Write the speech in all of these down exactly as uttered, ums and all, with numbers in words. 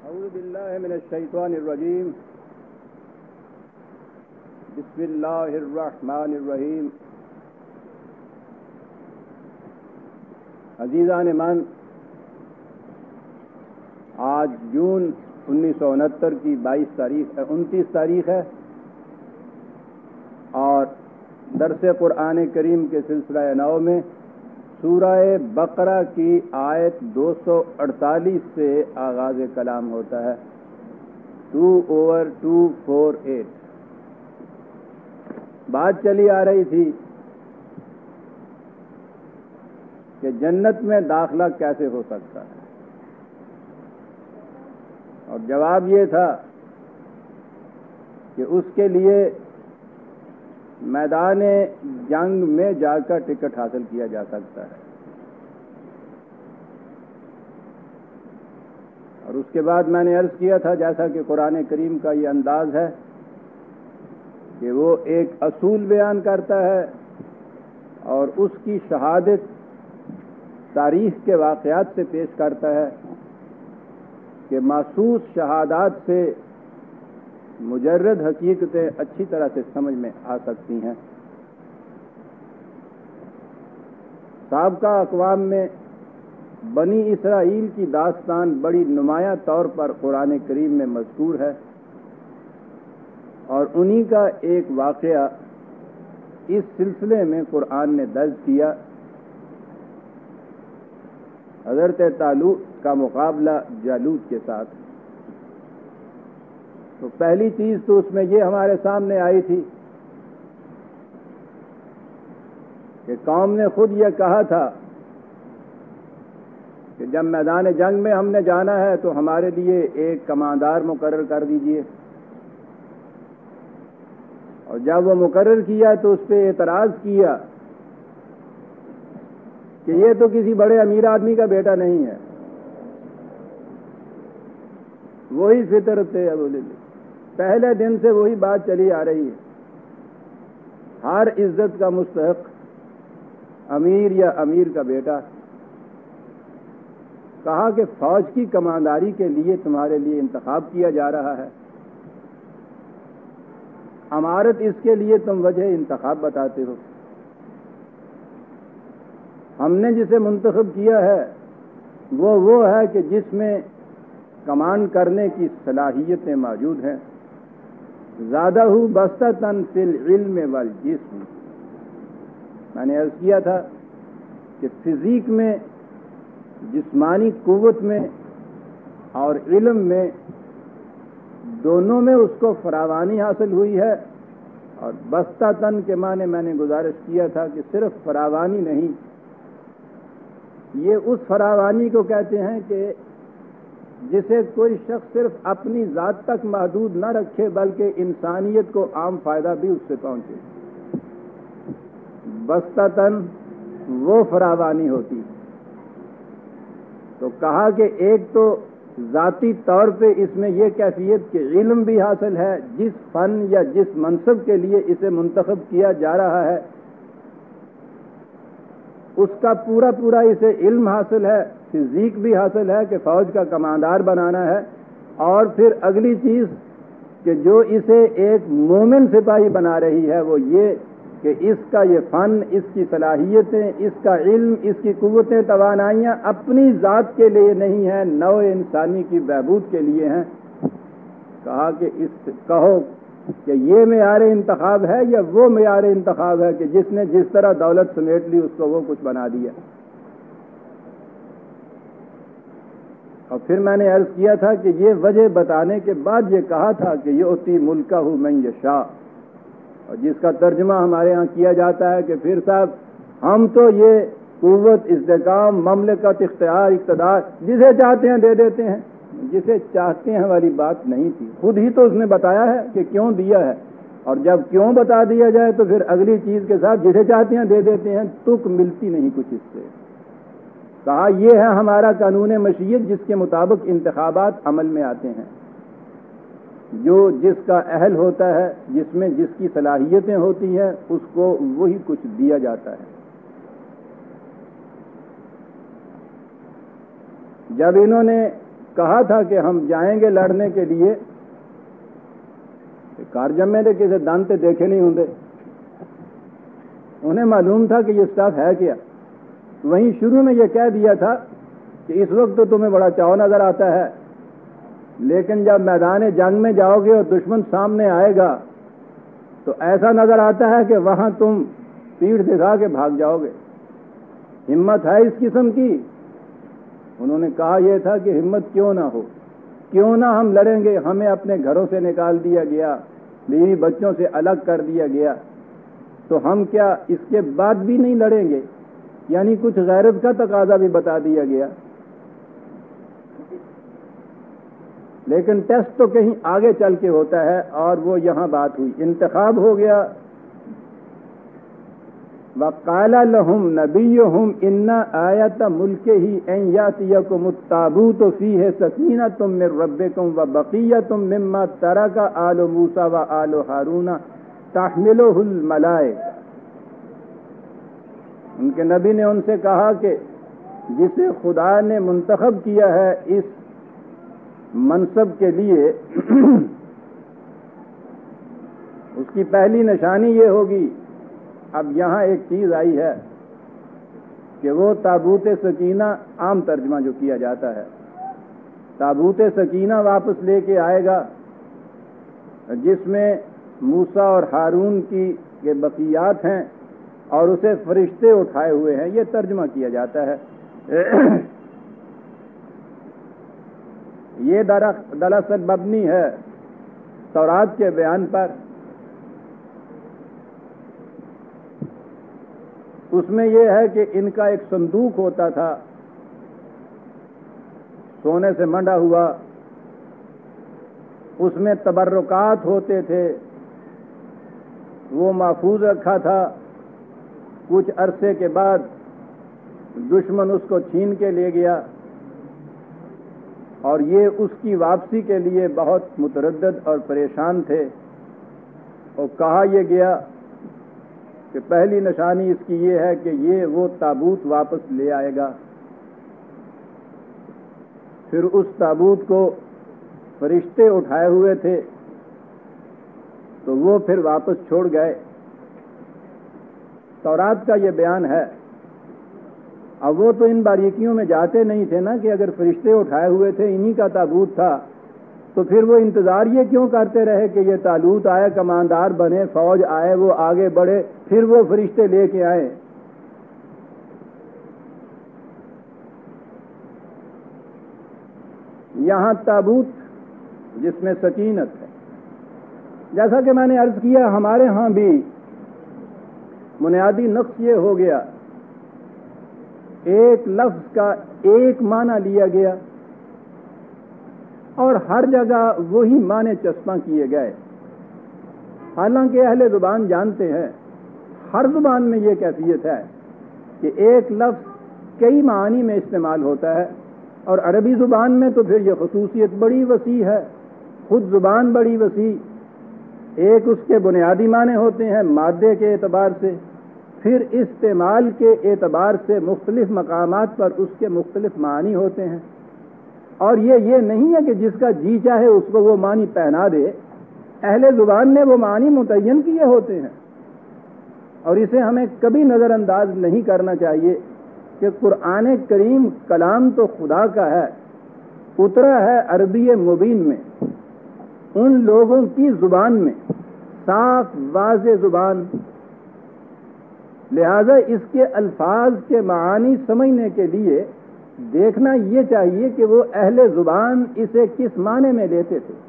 اعوذ باللہ من الشیطان الرجیم بسم اللہ الرحمن الرحیم. عزیزان من، آج جون انیس سو انہتر کی بائیس تاریخ انتیس تاریخ ہے اور درس قرآن کریم کے سلسلہ نو میں سورہ بقرہ کی آیت دو سو اڑتالیس سے آغاز کلام ہوتا ہے. Two over two four eight. بات چلی آ رہی تھی کہ جنت میں داخلہ کیسے ہو سکتا ہے، اور جواب یہ تھا کہ اس کے لیے میدان جنگ میں جا کر ٹکٹ حاصل کیا جا سکتا ہے. اور اس کے بعد میں نے عرض کیا تھا، جیسا کہ قرآن کریم کا یہ انداز ہے کہ وہ ایک اصول بیان کرتا ہے اور اس کی شہادت تاریخ کے واقعات سے پیش کرتا ہے کہ محسوس شہادات سے مجرد حقیقتیں اچھی طرح سے سمجھ میں آ سکتی ہیں. سابقہ اقوام میں بنی اسرائیل کی داستان بڑی نمایاں طور پر قرآن کریم میں مذکور ہے، اور انہی کا ایک واقعہ اس سلسلے میں قرآن نے درج کیا. حضرت طالوت کا مقابلہ جالوت کے ساتھ. تو پہلی چیز تو اس میں یہ ہمارے سامنے آئی تھی کہ قوم نے خود یہ کہا تھا کہ جب میدان جنگ میں ہم نے جانا ہے تو ہمارے لیے ایک کماندار مقرر کر دیجئے. اور جب وہ مقرر کیا تو اس پہ اعتراض کیا کہ یہ تو کسی بڑے امیر آدمی کا بیٹا نہیں ہے، وہی فطرت ہے. پہلے دن سے وہی بات چلی آ رہی ہے. ہر عزت کا مستحق امیر یا امیر کا بیٹا. کہا کہ فوج کی کمانداری کے لیے تمہارے لیے انتخاب کیا جا رہا ہے، امارت اس کے لیے تم وجہ انتخاب بتاتے ہو. ہم نے جسے منتخب کیا ہے وہ وہ ہے کہ جس میں کمانڈ کرنے کی صلاحیتیں موجود ہیں. زیادہ ہو بسطتاً فی العلم والجسم. میں نے عرض کیا تھا کہ فزیک میں، جسمانی قوت میں اور علم میں، دونوں میں اس کو فراوانی حاصل ہوئی ہے. اور بسطتاً کے معنی میں نے گزارش کیا تھا کہ صرف فراوانی نہیں، یہ اس فراوانی کو کہتے ہیں کہ جسے کوئی شخص صرف اپنی ذات تک محدود نہ رکھے بلکہ انسانیت کو عام فائدہ بھی اس سے پہنچے. بسطتاً وہ فراوانی ہوتی. تو کہا کہ ایک تو ذاتی طور پہ اس میں یہ کیفیت کہ علم بھی حاصل ہے، جس فن یا جس منصب کے لیے اسے منتخب کیا جا رہا ہے اس کا پورا پورا اسے علم حاصل ہے، فزیک بھی حاصل ہے کہ فوج کا کماندار بنانا ہے. اور پھر اگلی چیز کہ جو اسے ایک مومن سپاہی بنا رہی ہے وہ یہ کہ اس کا یہ فن، اس کی صلاحیتیں، اس کا علم، اس کی قوتیں، توانائیاں اپنی ذات کے لیے نہیں ہیں، نوع انسانی کی بہبود کے لیے ہیں. کہا کہ اس کہو کہ یہ معیار انتخاب ہے یا وہ معیار انتخاب ہے کہ جس نے جس طرح دولت سمیٹ لی اس کو وہ کچھ بنا دیا. اور پھر میں نے عرض کیا تھا کہ یہ وجہ بتانے کے بعد یہ کہا تھا کہ یؤتی ملکہ من یشاء، اور جس کا ترجمہ ہمارے ہاں کیا جاتا ہے کہ پھر صاحب ہم تو یہ قوت، استحکام، مملکت، اختیار، اقتدار جسے چاہتے ہیں دے دیتے ہیں. جسے چاہتے ہیں والی بات نہیں تھی، خود ہی تو اس نے بتایا ہے کہ کیوں دیا ہے. اور جب کیوں بتا دیا جائے تو پھر اگلی چیز کے ساتھ جسے چاہتے ہیں دے دیتے ہیں، تک ملتی نہیں کچھ اس سے. کہا یہ ہے ہمارا قانون مشیت جس کے مطابق انتخابات عمل میں آتے ہیں. جو جس کا اہل ہوتا ہے، جس میں جس کی صلاحیتیں ہوتی ہیں، اس کو وہی کچھ دیا جاتا ہے. جب انہوں نے کہا تھا کہ ہم جائیں گے لڑنے کے لیے، کار جمے تھے کسی دانتے دیکھے نہیں ہوں گے، انہیں معلوم تھا کہ یہ اسٹاف ہے کیا. وہیں شروع میں یہ کہہ دیا تھا کہ اس وقت تو تمہیں بڑا چاؤ نظر آتا ہے، لیکن جب میدان جنگ میں جاؤ گے اور دشمن سامنے آئے گا تو ایسا نظر آتا ہے کہ وہاں تم پیٹھ دکھا کے بھاگ جاؤ گے. ہمت ہے اس قسم کی؟ انہوں نے کہا یہ تھا کہ ہمت کیوں نہ ہو، کیوں نہ ہم لڑیں گے. ہمیں اپنے گھروں سے نکال دیا گیا، بیوی بچوں سے الگ کر دیا گیا، تو ہم کیا اس کے بعد بھی نہیں لڑیں گے؟ یعنی کچھ غیرت کا تقاضا بھی بتا دیا گیا. لیکن ٹیسٹ تو کہیں آگے چل کے ہوتا ہے، اور وہ یہاں بات ہوئی، انتخاب ہو گیا. وَقَالَ لَهُمْ نَبِيُّهُمْ إِنَّ آيَةَ مُلْكِهِ أَن يَأْتِيَكُمُ التَّابُوتُ فِيهِ سَكِينَةٌ مِّن رَّبِّكُمْ وَبَقِيَّةٌ مِّمَّا تَرَكَ آلُ مُوسَىٰ وَآلُ هَارُونَ تَحْمِلُهُ الْمَلَائِكَةُ. ان کے نبی نے ان سے کہا کہ جسے خدا نے منتخب کیا ہے اس منصب کے لیے، اس کی پہلی نشانی یہ ہوگی. اب یہاں ایک چیز آئی ہے کہ وہ تابوت سکینہ، عام ترجمہ جو کیا جاتا ہے، تابوت سکینہ واپس لے کے آئے گا جس میں موسیٰ اور ہارون کی کے بقیات ہیں اور اسے فرشتے اٹھائے ہوئے ہیں. یہ ترجمہ کیا جاتا ہے. یہ دراصل مبنی ہے تورات کے بیان پر. اس میں یہ ہے کہ ان کا ایک صندوق ہوتا تھا سونے سے منڈا ہوا، اس میں تبرکات ہوتے تھے، وہ محفوظ رکھا تھا. کچھ عرصے کے بعد دشمن اس کو چھین کے لے گیا، اور یہ اس کی واپسی کے لیے بہت متردد اور پریشان تھے. اور کہا یہ گیا کہ پہلی نشانی اس کی یہ ہے کہ یہ وہ تابوت واپس لے آئے گا. پھر اس تابوت کو فرشتے اٹھائے ہوئے تھے تو وہ پھر واپس چھوڑ گئے. تورات کا یہ بیان ہے. اب وہ تو ان باریکیوں میں جاتے نہیں تھے نا کہ اگر فرشتے اٹھائے ہوئے تھے، انہی کا تابوت تھا، تو پھر وہ انتظار یہ کیوں کرتے رہے کہ یہ طالوت آئے، کماندار بنے، فوج آئے، وہ آگے بڑھے، پھر وہ فرشتے لے کے آئے. یہاں تابوت جس میں سکینت ہے، جیسا کہ میں نے عرض کیا ہمارے ہاں بھی بنیادی نقص یہ ہو گیا، ایک لفظ کا ایک معنی لیا گیا اور ہر جگہ وہی معنی چسپاں کیے گئے. حالانکہ اہل زبان جانتے ہیں، ہر زبان میں یہ کیفیت ہے کہ ایک لفظ کئی معانی میں استعمال ہوتا ہے، اور عربی زبان میں تو پھر یہ خصوصیت بڑی وسیع ہے، خود زبان بڑی وسیع. ایک اس کے بنیادی معنی ہوتے ہیں مادے کے اعتبار سے، پھر استعمال کے اعتبار سے مختلف مقامات پر اس کے مختلف معنی ہوتے ہیں. اور یہ یہ نہیں ہے کہ جس کا جی چاہے اس کو وہ معنی پہنا دے. اہل زبان نے وہ معنی متعین کیے ہوتے ہیں، اور اسے ہمیں کبھی نظر انداز نہیں کرنا چاہیے کہ قرآن کریم کلام تو خدا کا ہے، اترا ہے عربی مبین میں، ان لوگوں کی زبان میں، صاف واضح زبان. لہذا اس کے الفاظ کے معانی سمجھنے کے لیے دیکھنا یہ چاہیے کہ وہ اہل زبان اسے کس معنی میں لیتے تھے.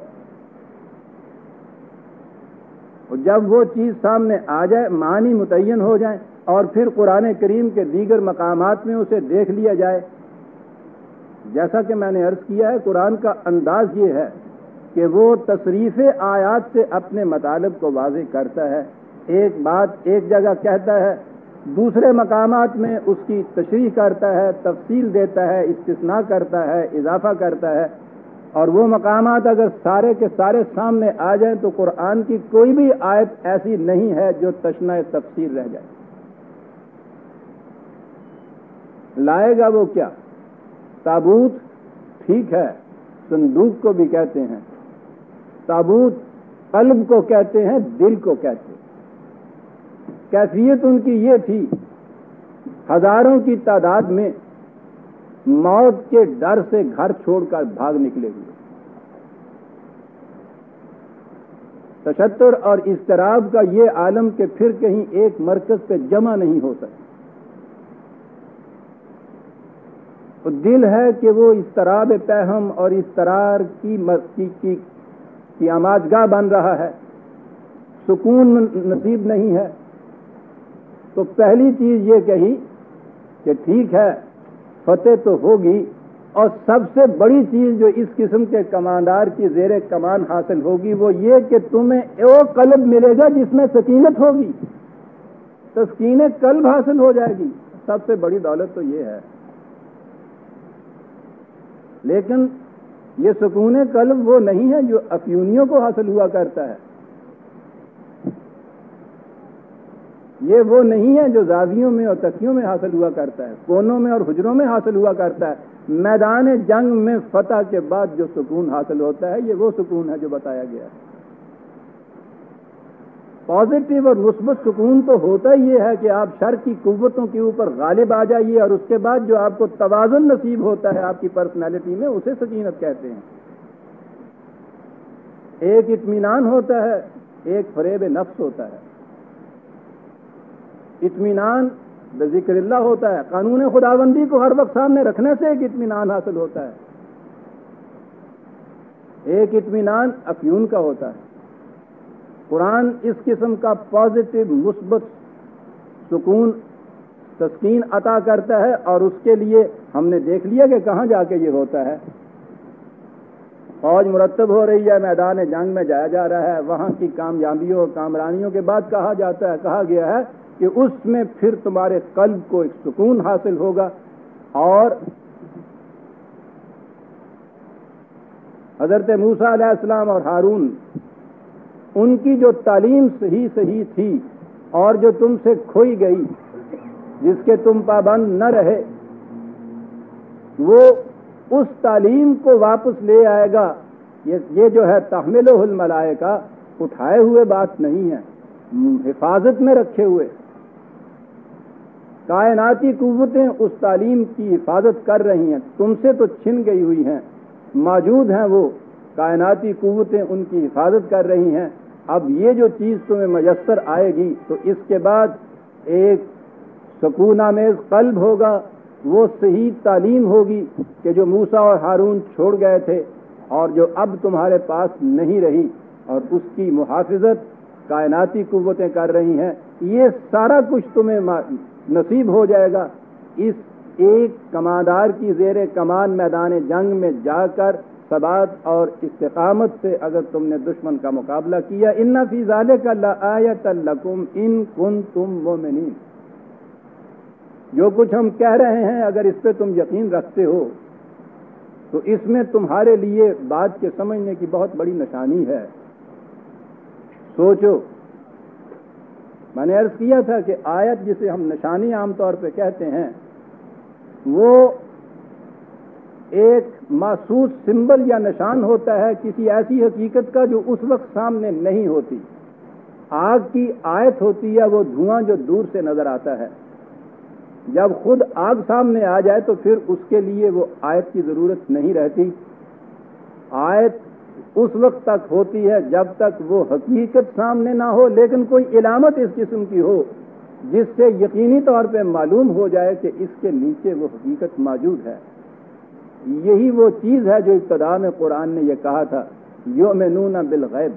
اور جب وہ چیز سامنے آ جائے، معنی متعین ہو جائیں، اور پھر قرآن کریم کے دیگر مقامات میں اسے دیکھ لیا جائے. جیسا کہ میں نے عرض کیا ہے، قرآن کا انداز یہ ہے کہ وہ تصریف آیات سے اپنے مطالب کو واضح کرتا ہے. ایک بات ایک جگہ کہتا ہے، دوسرے مقامات میں اس کی تشریح کرتا ہے، تفصیل دیتا ہے، استثناء کرتا ہے، اضافہ کرتا ہے. اور وہ مقامات اگر سارے کے سارے سامنے آ جائیں تو قرآن کی کوئی بھی آیت ایسی نہیں ہے جو تشنہ تفسیر رہ جائے. لائے گا وہ کیا؟ تابوت ٹھیک ہے، صندوق کو بھی کہتے ہیں، تابوت قلب کو کہتے ہیں، دل کو کہتے ہیں۔ کیفیت ان کی یہ تھی، ہزاروں کی تعداد میں موت کے ڈر سے گھر چھوڑ کر بھاگ نکلے ہوئے، تشتر اور اضطراب کا یہ عالم کہ پھر کہیں ایک مرکز پہ جمع نہیں ہو سکتا۔ تو دل ہے کہ وہ اضطراب پہم اور اضطرار کی کی, کی, کی آماجگاہ بن رہا ہے، سکون نصیب نہیں ہے۔ تو پہلی چیز یہ کہی کہ ٹھیک ہے فتح تو ہوگی، اور سب سے بڑی چیز جو اس قسم کے کماندار کی زیر کمان حاصل ہوگی وہ یہ کہ تمہیں وہ قلب ملے گا جس میں سکینت ہوگی، تسکین قلب حاصل ہو جائے گی۔ سب سے بڑی دولت تو یہ ہے۔ لیکن یہ سکون قلب وہ نہیں ہے جو افیونیوں کو حاصل ہوا کرتا ہے، یہ وہ نہیں ہے جو زاویوں میں اور تکیوں میں حاصل ہوا کرتا ہے، کونوں میں اور حجروں میں حاصل ہوا کرتا ہے۔ میدان جنگ میں فتح کے بعد جو سکون حاصل ہوتا ہے یہ وہ سکون ہے جو بتایا گیا ہے۔ پازیٹو اور مثبت سکون تو ہوتا ہی یہ ہے کہ آپ شر کی قوتوں کے اوپر غالب آ جائیے، اور اس کے بعد جو آپ کو توازن نصیب ہوتا ہے آپ کی پرسنالٹی میں، اسے سکینت کہتے ہیں۔ ایک اطمینان ہوتا ہے، ایک فریب نفس ہوتا ہے۔ اطمینان بذکر اللہ ہوتا ہے، قانون خداوندی کو ہر وقت سامنے رکھنے سے ایک اطمینان حاصل ہوتا ہے۔ ایک اطمینان افیون کا ہوتا ہے۔ قرآن اس قسم کا پازیٹو مثبت سکون تسکین عطا کرتا ہے، اور اس کے لیے ہم نے دیکھ لیا کہ کہاں جا کے یہ ہوتا ہے۔ فوج مرتب ہو رہی ہے، میدان جنگ میں جایا جا رہا ہے، وہاں کی کامیابیوں اور کامرانیوں کے بعد کہا جاتا ہے کہا گیا ہے کہ اس میں پھر تمہارے قلب کو ایک سکون حاصل ہوگا، اور حضرت موسیٰ علیہ السلام اور ہارون، ان کی جو تعلیم صحیح صحیح تھی اور جو تم سے کھوئی گئی، جس کے تم پابند نہ رہے، وہ اس تعلیم کو واپس لے آئے گا۔ یہ جو ہے تحملہ الملائکہ، اٹھائے ہوئے بات نہیں ہے، حفاظت میں رکھے ہوئے۔ کائناتی قوتیں اس تعلیم کی حفاظت کر رہی ہیں، تم سے تو چھن گئی ہوئی ہیں، موجود ہیں وہ کائناتی قوتیں، ان کی حفاظت کر رہی ہیں۔ اب یہ جو چیز تمہیں میسر آئے گی تو اس کے بعد ایک سکون آمیز قلب ہوگا، وہ صحیح تعلیم ہوگی کہ جو موسیٰ اور ہارون چھوڑ گئے تھے اور جو اب تمہارے پاس نہیں رہی، اور اس کی محافظت کائناتی قوتیں کر رہی ہیں۔ یہ سارا کچھ تمہیں نصیب ہو جائے گا اس ایک کماندار کی زیر کمان میدان جنگ میں جا کر ثبات اور استقامت سے اگر تم نے دشمن کا مقابلہ کیا۔ ان فی ذالک لآیۃ لکم ان کنتم مؤمنین، جو کچھ ہم کہہ رہے ہیں اگر اس پہ تم یقین رکھتے ہو تو اس میں تمہارے لیے بات کے سمجھنے کی بہت بڑی نشانی ہے۔ سوچو، میں نے عرض کیا تھا کہ آیت جسے ہم نشانی عام طور پہ کہتے ہیں، وہ ایک محسوس سمبل یا نشان ہوتا ہے کسی ایسی حقیقت کا جو اس وقت سامنے نہیں ہوتی۔ آگ کی آیت ہوتی ہے وہ دھواں جو دور سے نظر آتا ہے، جب خود آگ سامنے آ جائے تو پھر اس کے لیے وہ آیت کی ضرورت نہیں رہتی۔ آیت اس وقت تک ہوتی ہے جب تک وہ حقیقت سامنے نہ ہو، لیکن کوئی علامت اس قسم کی ہو جس سے یقینی طور پہ معلوم ہو جائے کہ اس کے نیچے وہ حقیقت موجود ہے۔ یہی وہ چیز ہے جو ابتدا میں قرآن نے یہ کہا تھا، یؤمنون بالغیب۔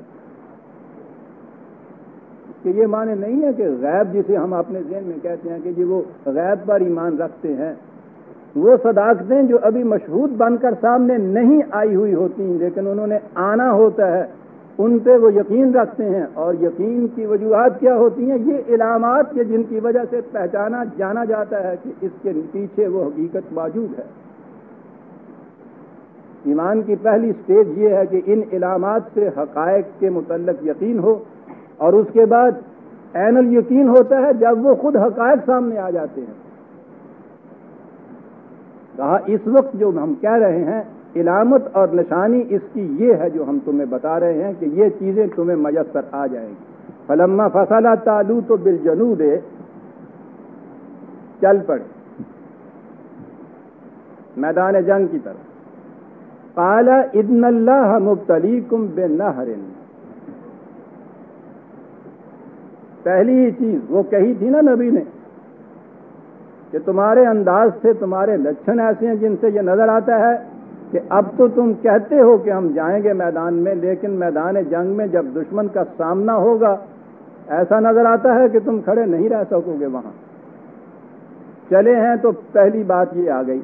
کہ یہ معنی نہیں ہے کہ غیب جسے ہم اپنے ذہن میں کہتے ہیں کہ جی وہ غیب پر ایمان رکھتے ہیں، وہ صداقتیں جو ابھی مشہود بن کر سامنے نہیں آئی ہوئی ہوتی ہیں لیکن انہوں نے آنا ہوتا ہے، ان پہ وہ یقین رکھتے ہیں۔ اور یقین کی وجوہات کیا ہوتی ہیں؟ یہ علامات کہ جن کی وجہ سے پہچانا جانا جاتا ہے کہ اس کے پیچھے وہ حقیقت موجود ہے۔ ایمان کی پہلی سٹیج یہ ہے کہ ان علامات سے حقائق کے متعلق یقین ہو، اور اس کے بعد عین الیقین ہوتا ہے جب وہ خود حقائق سامنے آ جاتے ہیں۔ کہا اس وقت جو ہم کہہ رہے ہیں علامت اور نشانی اس کی یہ ہے جو ہم تمہیں بتا رہے ہیں کہ یہ چیزیں تمہیں میسر آ جائیں گی. فلما فصل طالوت بالجنود، چل پڑے میدان جنگ کی طرف. قال ان اللہ مبتلیکم بنہر، پہلی ہی چیز وہ کہی تھی نا نبی نے کہ تمہارے انداز سے تمہارے لچھن ایسے ہیں جن سے یہ نظر آتا ہے کہ اب تو تم کہتے ہو کہ ہم جائیں گے میدان میں، لیکن میدان جنگ میں جب دشمن کا سامنا ہوگا ایسا نظر آتا ہے کہ تم کھڑے نہیں رہ سکو گے وہاں. چلے ہیں تو پہلی بات یہ آ گئی.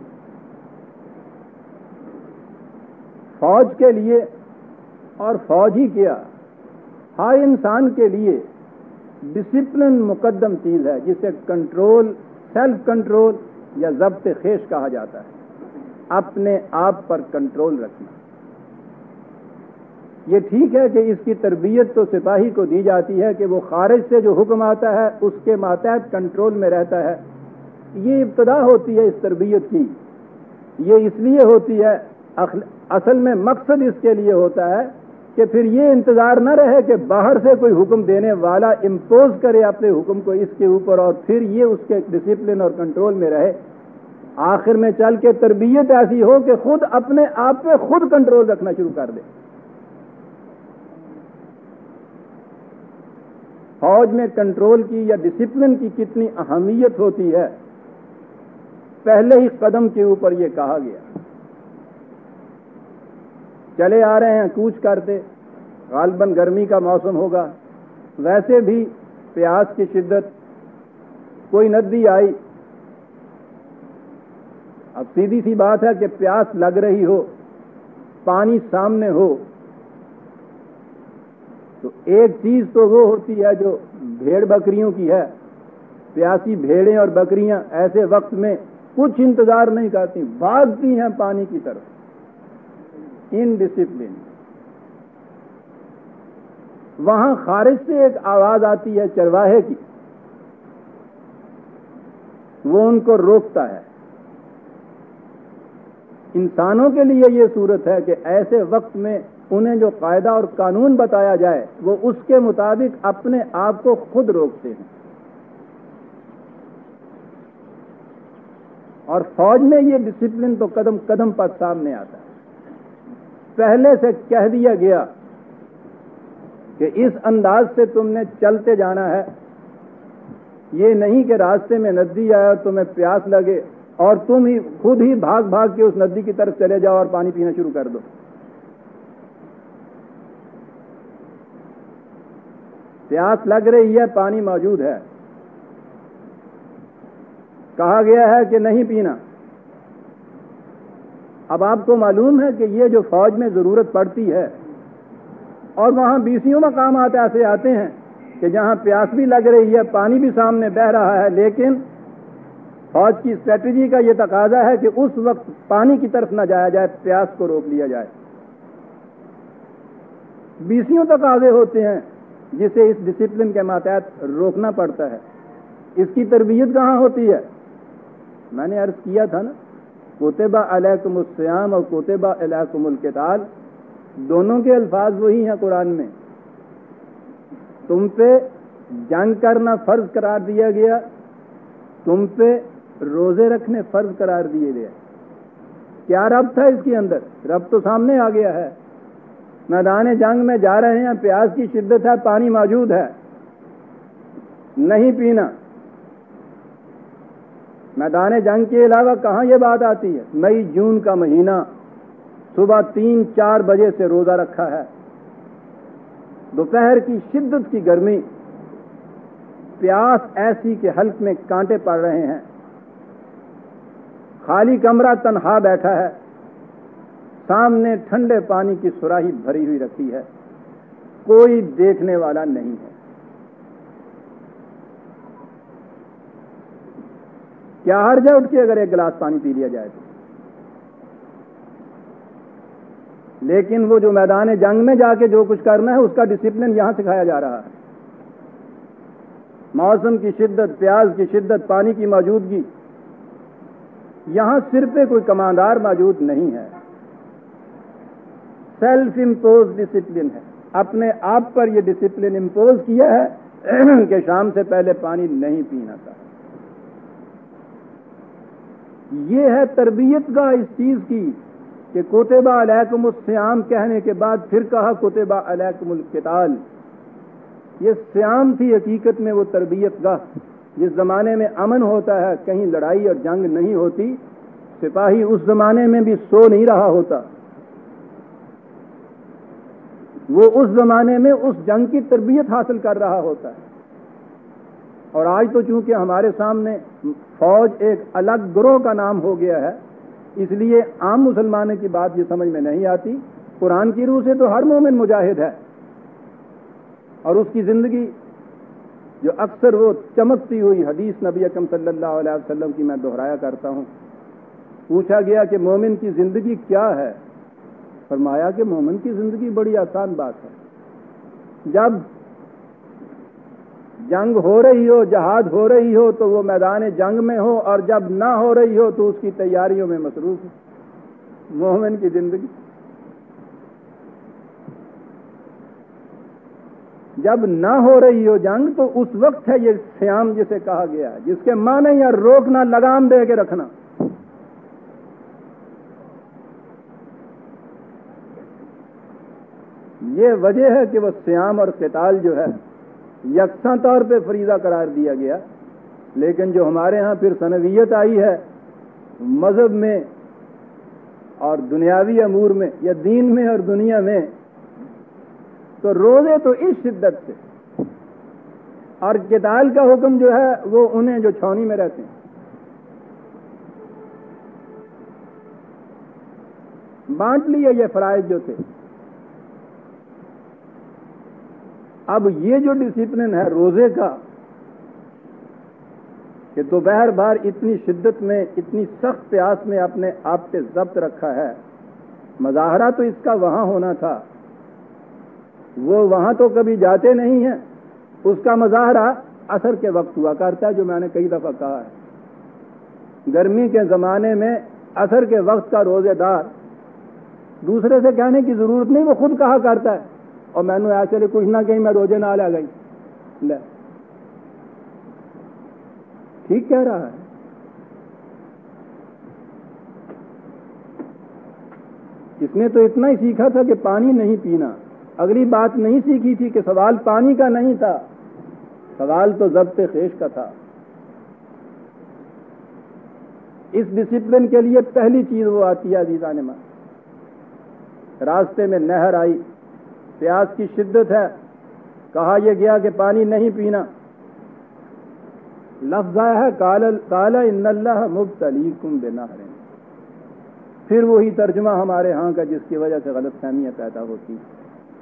فوج کے لیے، اور فوج ہی کیا، ہر انسان کے لیے ڈسپلن مقدم چیز ہے، جسے کنٹرول، سیلف کنٹرول یا ضبط خیش کہا جاتا ہے. اپنے آپ پر کنٹرول رکھنا. یہ ٹھیک ہے کہ اس کی تربیت تو سپاہی کو دی جاتی ہے کہ وہ خارج سے جو حکم آتا ہے اس کے ماتحت کنٹرول میں رہتا ہے. یہ ابتدا ہوتی ہے اس تربیت کی. یہ اس لیے ہوتی ہے، اصل میں مقصد اس کے لیے ہوتا ہے کہ پھر یہ انتظار نہ رہے کہ باہر سے کوئی حکم دینے والا امپوز کرے اپنے حکم کو اس کے اوپر اور پھر یہ اس کے ڈسپلن اور کنٹرول میں رہے. آخر میں چل کے تربیت ایسی ہو کہ خود اپنے آپ پہ خود کنٹرول رکھنا شروع کر دے. فوج میں کنٹرول کی یا ڈسپلن کی کتنی اہمیت ہوتی ہے، پہلے ہی قدم کے اوپر یہ کہا گیا. چلے آ رہے ہیں کوچ کرتے، غالباً گرمی کا موسم ہوگا، ویسے بھی پیاس کی شدت، کوئی ندی آئی. اب سیدھی سی بات ہے کہ پیاس لگ رہی ہو، پانی سامنے ہو، تو ایک چیز تو وہ ہوتی ہے جو بھیڑ بکریوں کی ہے. پیاسی بھیڑیں اور بکریاں ایسے وقت میں کچھ انتظار نہیں کرتی، بھاگتی ہیں پانی کی طرف. Indiscipline. وہاں خارج سے ایک آواز آتی ہے چرواہے کی، وہ ان کو روکتا ہے. انسانوں کے لیے یہ صورت ہے کہ ایسے وقت میں انہیں جو قاعدہ اور قانون بتایا جائے وہ اس کے مطابق اپنے آپ کو خود روکتے ہیں. اور فوج میں یہ ڈسپلن تو قدم قدم پر سامنے آتا ہے. پہلے سے کہہ دیا گیا کہ اس انداز سے تم نے چلتے جانا ہے. یہ نہیں کہ راستے میں ندی آئے اور تمہیں پیاس لگے اور تم ہی خود ہی بھاگ بھاگ کے اس ندی کی طرف چلے جاؤ اور پانی پینا شروع کر دو. پیاس لگ رہی ہے، پانی موجود ہے، کہا گیا ہے کہ نہیں پینا. اب آپ کو معلوم ہے کہ یہ جو فوج میں ضرورت پڑتی ہے، اور وہاں بیسیوں مقامات ایسے آتے ہیں کہ جہاں پیاس بھی لگ رہی ہے، پانی بھی سامنے بہہ رہا ہے، لیکن فوج کی اسٹریٹجی کا یہ تقاضا ہے کہ اس وقت پانی کی طرف نہ جایا جائے، پیاس کو روک لیا جائے. بیسیوں تقاضے ہوتے ہیں جسے اس ڈسپلن کے ماتحت روکنا پڑتا ہے. اس کی تربیت کہاں ہوتی ہے؟ میں نے عرض کیا تھا نا، کتب علیکم الصیام اور کتب علیکم القتال، دونوں کے الفاظ وہی ہیں قرآن میں. تم پہ جنگ کرنا فرض قرار دیا گیا، تم پہ روزے رکھنے فرض قرار دیے گئے. کیا ربط تھا اس کے اندر؟ ربط تو سامنے آ گیا ہے. میدان جنگ میں جا رہے ہیں، پیاس کی شدت ہے، پانی موجود ہے، نہیں پینا. میدان جنگ کے علاوہ کہاں یہ بات آتی ہے؟ مئی جون کا مہینہ، صبح تین چار بجے سے روزہ رکھا ہے، دوپہر کی شدت کی گرمی، پیاس ایسی کہ حلق میں کانٹے پڑ رہے ہیں، خالی کمرہ، تنہا بیٹھا ہے، سامنے ٹھنڈے پانی کی سراہی بھری ہوئی رکھی ہے، کوئی دیکھنے والا نہیں ہے. کیا حرج ہے اٹھ کے اگر ایک گلاس پانی پی لیا جائے تو؟ لیکن وہ جو میدان جنگ میں جا کے جو کچھ کرنا ہے اس کا ڈسپلن یہاں سکھایا جا رہا ہے. موسم کی شدت، پیاس کی شدت، پانی کی موجودگی. یہاں سر پہ کوئی کماندار موجود نہیں ہے، سیلف امپوز ڈسپلن ہے، اپنے آپ پر یہ ڈسپلن امپوز کیا ہے کہ شام سے پہلے پانی نہیں پینا تھا۔ یہ ہے تربیت کا اس چیز کی کہ کتب علیکم الصیام کہنے کے بعد پھر کہا کتب علیکم القتال۔ یہ صیام تھی حقیقت میں وہ تربیت گاہ، جس زمانے میں امن ہوتا ہے، کہیں لڑائی اور جنگ نہیں ہوتی، سپاہی اس زمانے میں بھی سو نہیں رہا ہوتا، وہ اس زمانے میں اس جنگ کی تربیت حاصل کر رہا ہوتا ہے۔ اور آج تو چونکہ ہمارے سامنے فوج ایک الگ گروہ کا نام ہو گیا ہے، اس لیے عام مسلمانوں کی بات یہ سمجھ میں نہیں آتی۔ قرآن کی روح سے تو ہر مومن مجاہد ہے، اور اس کی زندگی جو اکثر وہ چمکتی ہوئی حدیث نبی اکرم صلی اللہ علیہ وسلم کی میں دہرایا کرتا ہوں۔ پوچھا گیا کہ مومن کی زندگی کیا ہے؟ فرمایا کہ مومن کی زندگی بڑی آسان بات ہے، جب جنگ ہو رہی ہو، جہاد ہو رہی ہو تو وہ میدان جنگ میں ہو، اور جب نہ ہو رہی ہو تو اس کی تیاریوں میں مصروف ہو۔ مومن کی زندگی جب نہ ہو رہی ہو جنگ تو اس وقت ہے یہ صیام جسے کہا گیا ہے، جس کے معنی یا روکنا، لگام دے کے رکھنا۔ یہ وجہ ہے کہ وہ صیام اور قتال جو ہے یکساں طور پہ فریضہ قرار دیا گیا، لیکن جو ہمارے ہاں پھر ثانویت آئی ہے مذہب میں اور دنیاوی امور میں یا دین میں اور دنیا میں، تو روزے تو اس شدت سے، اور قتال کا حکم جو ہے وہ انہیں جو چھاؤنی میں رہتے ہیں۔ بانٹ لیے یہ فرائض جو تھے۔ اب یہ جو ڈسپلن ہے روزے کا کہ دوپہر بھر اتنی شدت میں، اتنی سخت پیاس میں اپنے آپ پہ ضبط رکھا ہے، مظاہرہ تو اس کا وہاں ہونا تھا، وہ وہاں تو کبھی جاتے نہیں ہیں، اس کا مظاہرہ عصر کے وقت ہوا کرتا ہے، جو میں نے کئی دفعہ کہا ہے۔ گرمی کے زمانے میں عصر کے وقت کا روزے دار دوسرے سے کہنے کی ضرورت نہیں، وہ خود کہا کرتا ہے، اور میں نے ایسے کچھ نہ کہیں میں روزے نہ لے گئی، لے ٹھیک کہہ رہا ہے۔ اس نے تو اتنا ہی سیکھا تھا کہ پانی نہیں پینا، اگلی بات نہیں سیکھی تھی کہ سوال پانی کا نہیں تھا، سوال تو ضبط خیش کا تھا۔ اس ڈسپلن کے لیے پہلی چیز وہ آتی ہے عزیزان من، راستے میں نہر آئی، پیاس کی شدت ہے، کہا یہ گیا کہ پانی نہیں پینا، لفظ آیا ہے قال ان اللہ مبتلیکم بنہر، پھر وہی ترجمہ ہمارے ہاں کا جس کی وجہ سے غلط فہمیاں پیدا ہوتی ہیں۔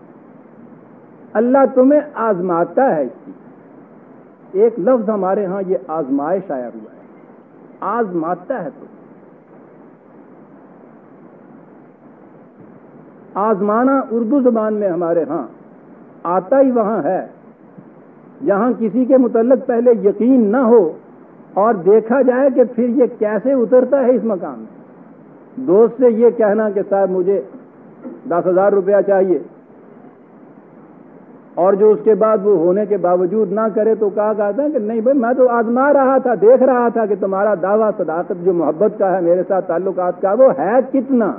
اللہ تمہیں آزماتا ہے، اس کی ایک لفظ ہمارے ہاں یہ آزمائش آیا ہوا ہے، آزماتا ہے تمہیں۔ آزمانا اردو زبان میں ہمارے ہاں آتا ہی وہاں ہے جہاں کسی کے متعلق پہلے یقین نہ ہو اور دیکھا جائے کہ پھر یہ کیسے اترتا ہے اس مقام میں۔ دوست سے یہ کہنا کہ صاحب مجھے دس ہزار روپیہ چاہیے، اور جو اس کے بعد وہ ہونے کے باوجود نہ کرے تو کہا کہتا ہے کہ نہیں بھائی میں تو آزما رہا تھا، دیکھ رہا تھا کہ تمہارا دعویٰ صداقت جو محبت کا ہے میرے ساتھ تعلقات کا وہ ہے کتنا،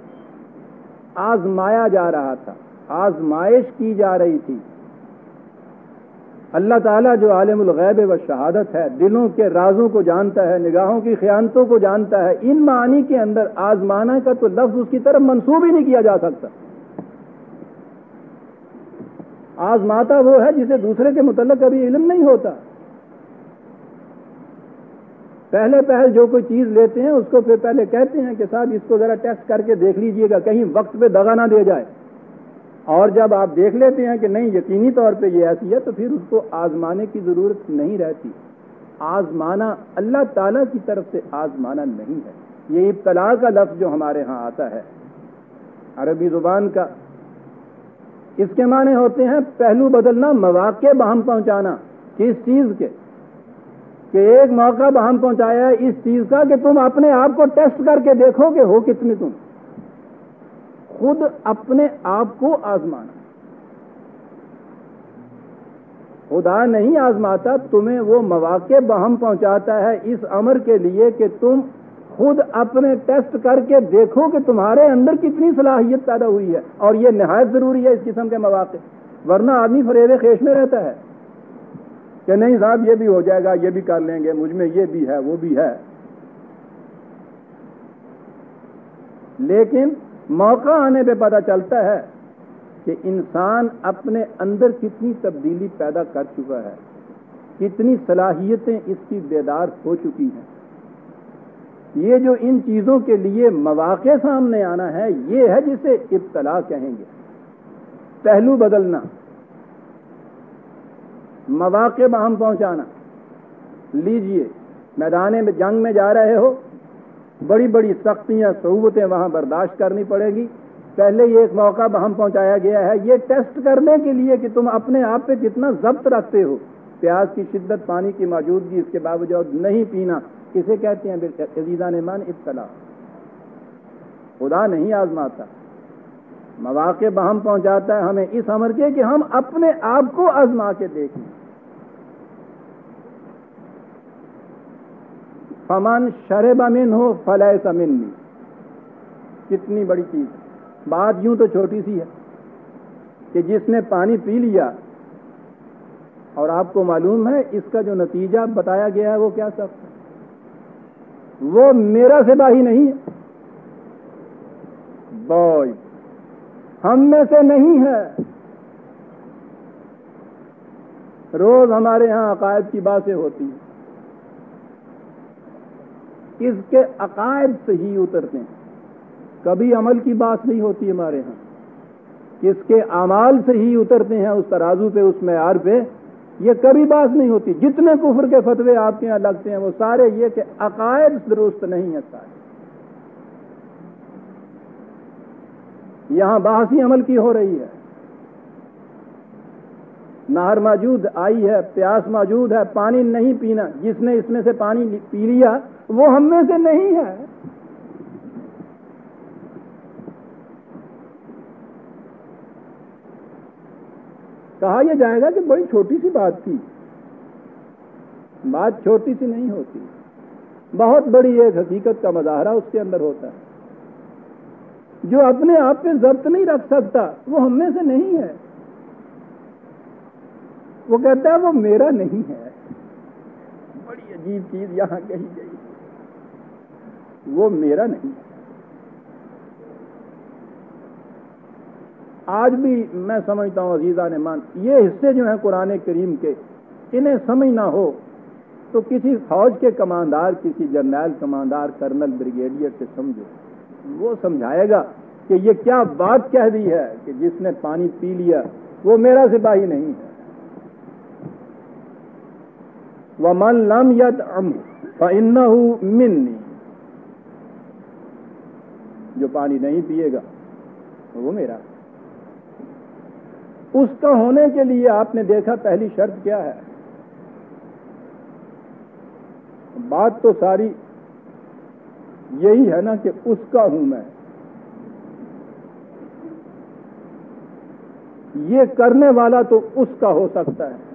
آزمایا جا رہا تھا، آزمائش کی جا رہی تھی۔ اللہ تعالیٰ جو عالم الغیب و شہادت ہے، دلوں کے رازوں کو جانتا ہے، نگاہوں کی خیانتوں کو جانتا ہے، ان معانی کے اندر آزمانا کا تو لفظ اس کی طرف منسوب ہی نہیں کیا جا سکتا۔ آزماتا وہ ہے جسے دوسرے کے متعلق کبھی علم نہیں ہوتا، پہلے پہل جو کوئی چیز لیتے ہیں اس کو پھر پہلے کہتے ہیں کہ صاحب اس کو ذرا ٹیسٹ کر کے دیکھ لیجئے گا کہیں وقت پہ دغا نہ دے جائے، اور جب آپ دیکھ لیتے ہیں کہ نہیں یقینی طور پہ یہ ایسی ہے تو پھر اس کو آزمانے کی ضرورت نہیں رہتی۔ آزمانا اللہ تعالیٰ کی طرف سے آزمانا نہیں ہے، یہ ابتلا کا لفظ جو ہمارے ہاں آتا ہے عربی زبان کا، اس کے معنی ہوتے ہیں پہلو بدلنا، مواقع بہم پہنچانا۔ کس چیز کے؟ کہ ایک موقع بہم پہنچایا ہے اس چیز کا کہ تم اپنے آپ کو ٹیسٹ کر کے دیکھو کہ ہو کتنے تم، خود اپنے آپ کو آزمانا. خدا نہیں آزماتا تمہیں، وہ مواقع بہم پہنچاتا ہے اس امر کے لیے کہ تم خود اپنے ٹیسٹ کر کے دیکھو کہ تمہارے اندر کتنی صلاحیت پیدا ہوئی ہے. اور یہ نہایت ضروری ہے اس قسم کے مواقع، ورنہ آدمی فریب خیش میں رہتا ہے کہ نہیں صاحب یہ بھی ہو جائے گا، یہ بھی کر لیں گے، مجھ میں یہ بھی ہے وہ بھی ہے. لیکن موقع آنے پہ پتہ چلتا ہے کہ انسان اپنے اندر کتنی تبدیلی پیدا کر چکا ہے، کتنی صلاحیتیں اس کی بیدار ہو چکی ہیں. یہ جو ان چیزوں کے لیے مواقع سامنے آنا ہے، یہ ہے جسے ابتلا کہیں گے. پہلو بدلنا، مواقع بہم پہنچانا. لیجئے میدان میں جنگ میں جا رہے ہو، بڑی بڑی سختیاں صعوبتیں وہاں برداشت کرنی پڑے گی. پہلے یہ ایک موقع بہم پہنچایا گیا ہے یہ ٹیسٹ کرنے کے لیے کہ تم اپنے آپ پہ کتنا ضبط رکھتے ہو. پیاس کی شدت، پانی کی موجودگی، اس کے باوجود نہیں پینا، کسے کہتے ہیں عزیزان ایمان؟ ابتلا. خدا نہیں آزماتا، مواقع بہم پہنچاتا ہے ہمیں اس امر کے کہ ہم اپنے آپ کو آزما کے دیکھیں. فمن شرب منہ فلیس منی، کتنی بڑی چیز ہے. بات یوں تو چھوٹی سی ہے کہ جس نے پانی پی لیا اور آپ کو معلوم ہے اس کا جو نتیجہ بتایا گیا ہے وہ کیا سخت ہے. وہ میرا سپاہی نہیں ہے، بوائے ہم میں سے نہیں ہے. روز ہمارے ہاں عقائد کی باتیں ہوتی ہیں، اس کے عقائد سے ہی اترتے ہیں. کبھی عمل کی بات نہیں ہوتی ہمارے ہاں، کس کے اعمال سے ہی اترتے ہیں اس ترازو پہ، اس معیار پہ. یہ کبھی بات نہیں ہوتی. جتنے کفر کے فتوے آپ کے یہاں لگتے ہیں وہ سارے یہ کہ عقائد درست نہیں ہے. سارے یہاں بحث ہی عمل کی ہو رہی ہے. نہر موجود آئی ہے، پیاس موجود ہے، پانی نہیں پینا. جس نے اس میں سے پانی پی لیا وہ ہم میں سے نہیں ہے. کہا یہ جائے گا کہ بڑی چھوٹی سی بات تھی. بات چھوٹی سی نہیں ہوتی، بہت بڑی ایک حقیقت کا مظاہرہ اس کے اندر ہوتا ہے. جو اپنے آپ پہ ضبط نہیں رکھ سکتا وہ ہم میں سے نہیں ہے. وہ کہتا ہے وہ میرا نہیں ہے. بڑی عجیب چیز یہاں کہی گئی، وہ میرا نہیں ہے. آج بھی میں سمجھتا ہوں عزیزان ایمان، یہ حصے جو ہیں قرآن کریم کے، انہیں سمجھ نہ ہو تو کسی فوج کے کمانڈار، کسی جرنیل کمانڈار، کرنل، بریگیڈیئر سے سمجھو. وہ سمجھائے گا کہ یہ کیا بات کہہ دی ہے کہ جس نے پانی پی لیا وہ میرا سپاہی نہیں ہے. وَمَن لَّمْ يَطْعَمْهُ فَإِنَّهُ مِنِّي، جو پانی نہیں پیے گا وہ میرا. اس کا ہونے کے لیے آپ نے دیکھا پہلی شرط کیا ہے؟ بات تو ساری یہی ہے نا کہ اس کا ہوں میں. یہ کرنے والا تو اس کا ہو سکتا ہے.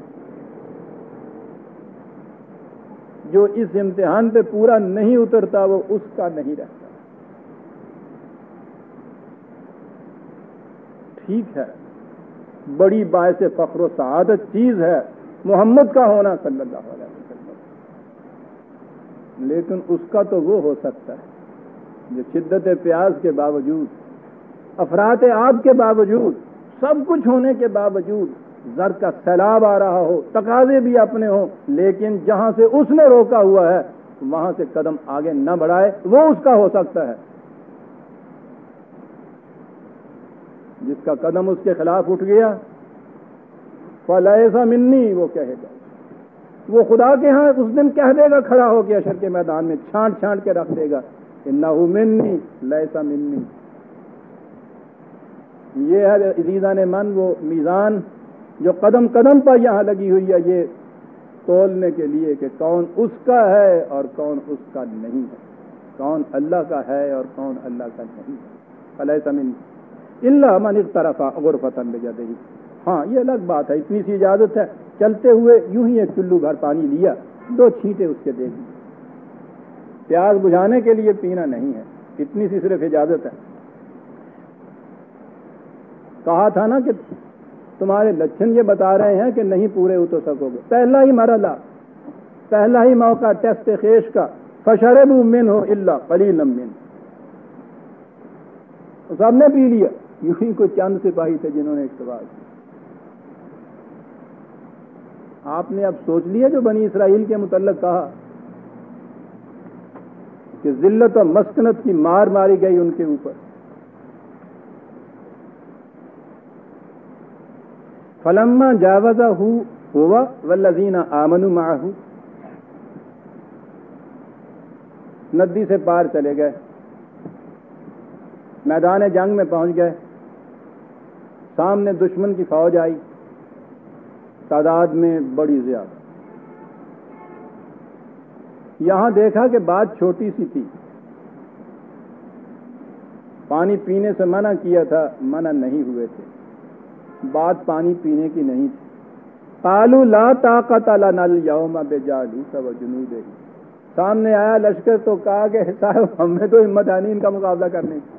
جو اس امتحان پہ پورا نہیں اترتا وہ اس کا نہیں رہتا. ٹھیک ہے، بڑی باعث فخر و سعادت چیز ہے محمد کا ہونا صلی اللہ علیہ وسلم، لیکن اس کا تو وہ ہو سکتا ہے جو شدت پیاس کے باوجود، افراط آب کے باوجود، سب کچھ ہونے کے باوجود، زر کا سیلاب آ رہا ہو، تقاضے بھی اپنے ہوں، لیکن جہاں سے اس نے روکا ہوا ہے وہاں سے قدم آگے نہ بڑھائے، وہ اس کا ہو سکتا ہے. جس کا قدم اس کے خلاف اٹھ گیا فلیس منی، وہ کہے گا، وہ خدا کے ہاں اس دن کہہ دے گا کھڑا ہو کے حشر کے میدان میں، چھانٹ چھانٹ کے رکھ دے گا، انہ منی لیس منی. یہ ہے عزیزان من وہ میزان جو قدم قدم پر یہاں لگی ہوئی ہے، یہ تولنے کے لیے کہ کون اس کا ہے اور کون اس کا نہیں ہے، کون اللہ کا ہے اور کون اللہ کا نہیں ہے. فلیس منی. الا من اقترف غرفة بيده. ہاں یہ الگ بات ہے، اتنی سی اجازت ہے، چلتے ہوئے یوں ہی ایک چلو بھر پانی لیا، دو چھینٹے اس کے دے دی، پیاس بجھانے کے لیے پینا نہیں ہے، اتنی سی صرف اجازت ہے. کہا تھا نا کہ تمہارے لچھن یہ بتا رہے ہیں کہ نہیں پورے اتر سکو گے. پہلا ہی مرحلہ، پہلا ہی موقع ٹیسٹ خیش کا، فشربوا منہ الا قلیلا منہ، سب نے پی لیا، یوں ہی کوئی چند سپاہی تھے جنہوں نے اقتباس کیا. آپ نے اب سوچ لیا جو بنی اسرائیل کے متعلق کہا کہ ذلت و مسکنت کی مار ماری گئی ان کے اوپر. فلما جاوزہ ہوا والذین آمنوا معہ، ندی سے پار چلے گئے، میدان جنگ میں پہنچ گئے، سامنے دشمن کی فوج آئی، تعداد میں بڑی زیادہ. یہاں دیکھا کہ بات چھوٹی سی تھی، پانی پینے سے منع کیا تھا، منع نہیں ہوئے تھے، بات پانی پینے کی نہیں تھی. قالوا لا طاقت لنا اليوم بجالوت وجنودہ، سامنے آیا لشکر تو کہا کہ صاحب ہمیں تو ہمت ہے نہیں ان کا مقابلہ کرنے کی.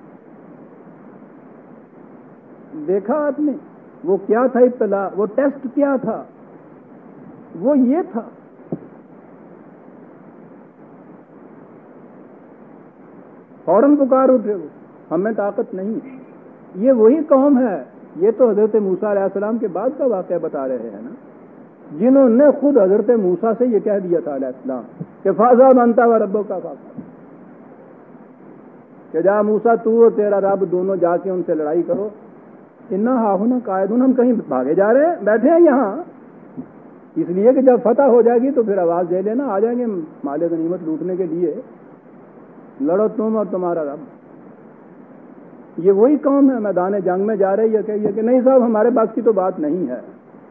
دیکھا آپ نے وہ کیا تھا ابتلا، وہ ٹیسٹ کیا تھا، وہ یہ تھا. فوراً پکار اٹھے وہ، ہمیں طاقت نہیں. یہ وہی قوم ہے، یہ تو حضرت موسیٰ علیہ السلام کے بعد کا واقعہ بتا رہے ہیں نا، جنہوں نے خود حضرت موسیٰ سے یہ کہہ دیا تھا علیہ السلام کہ فاذهب انت وربک فقاتلا، کہ جا موسیٰ تو اور تیرا رب دونوں جا کے ان سے لڑائی کرو. انا ہاہنا قاعدون، ہم کہیں بھاگے جا رہے ہیں، بیٹھے ہیں یہاں، اس لیے کہ جب فتح ہو جائے گی تو پھر آواز دے لینا، آ جائیں گے مال غنیمت لوٹنے کے لیے، لڑو تم اور تمہارا رب. یہ وہی قوم ہے میدان جنگ میں جا رہی ہے کہ یہ کہ نہیں صاحب ہمارے پاس کی تو بات نہیں ہے.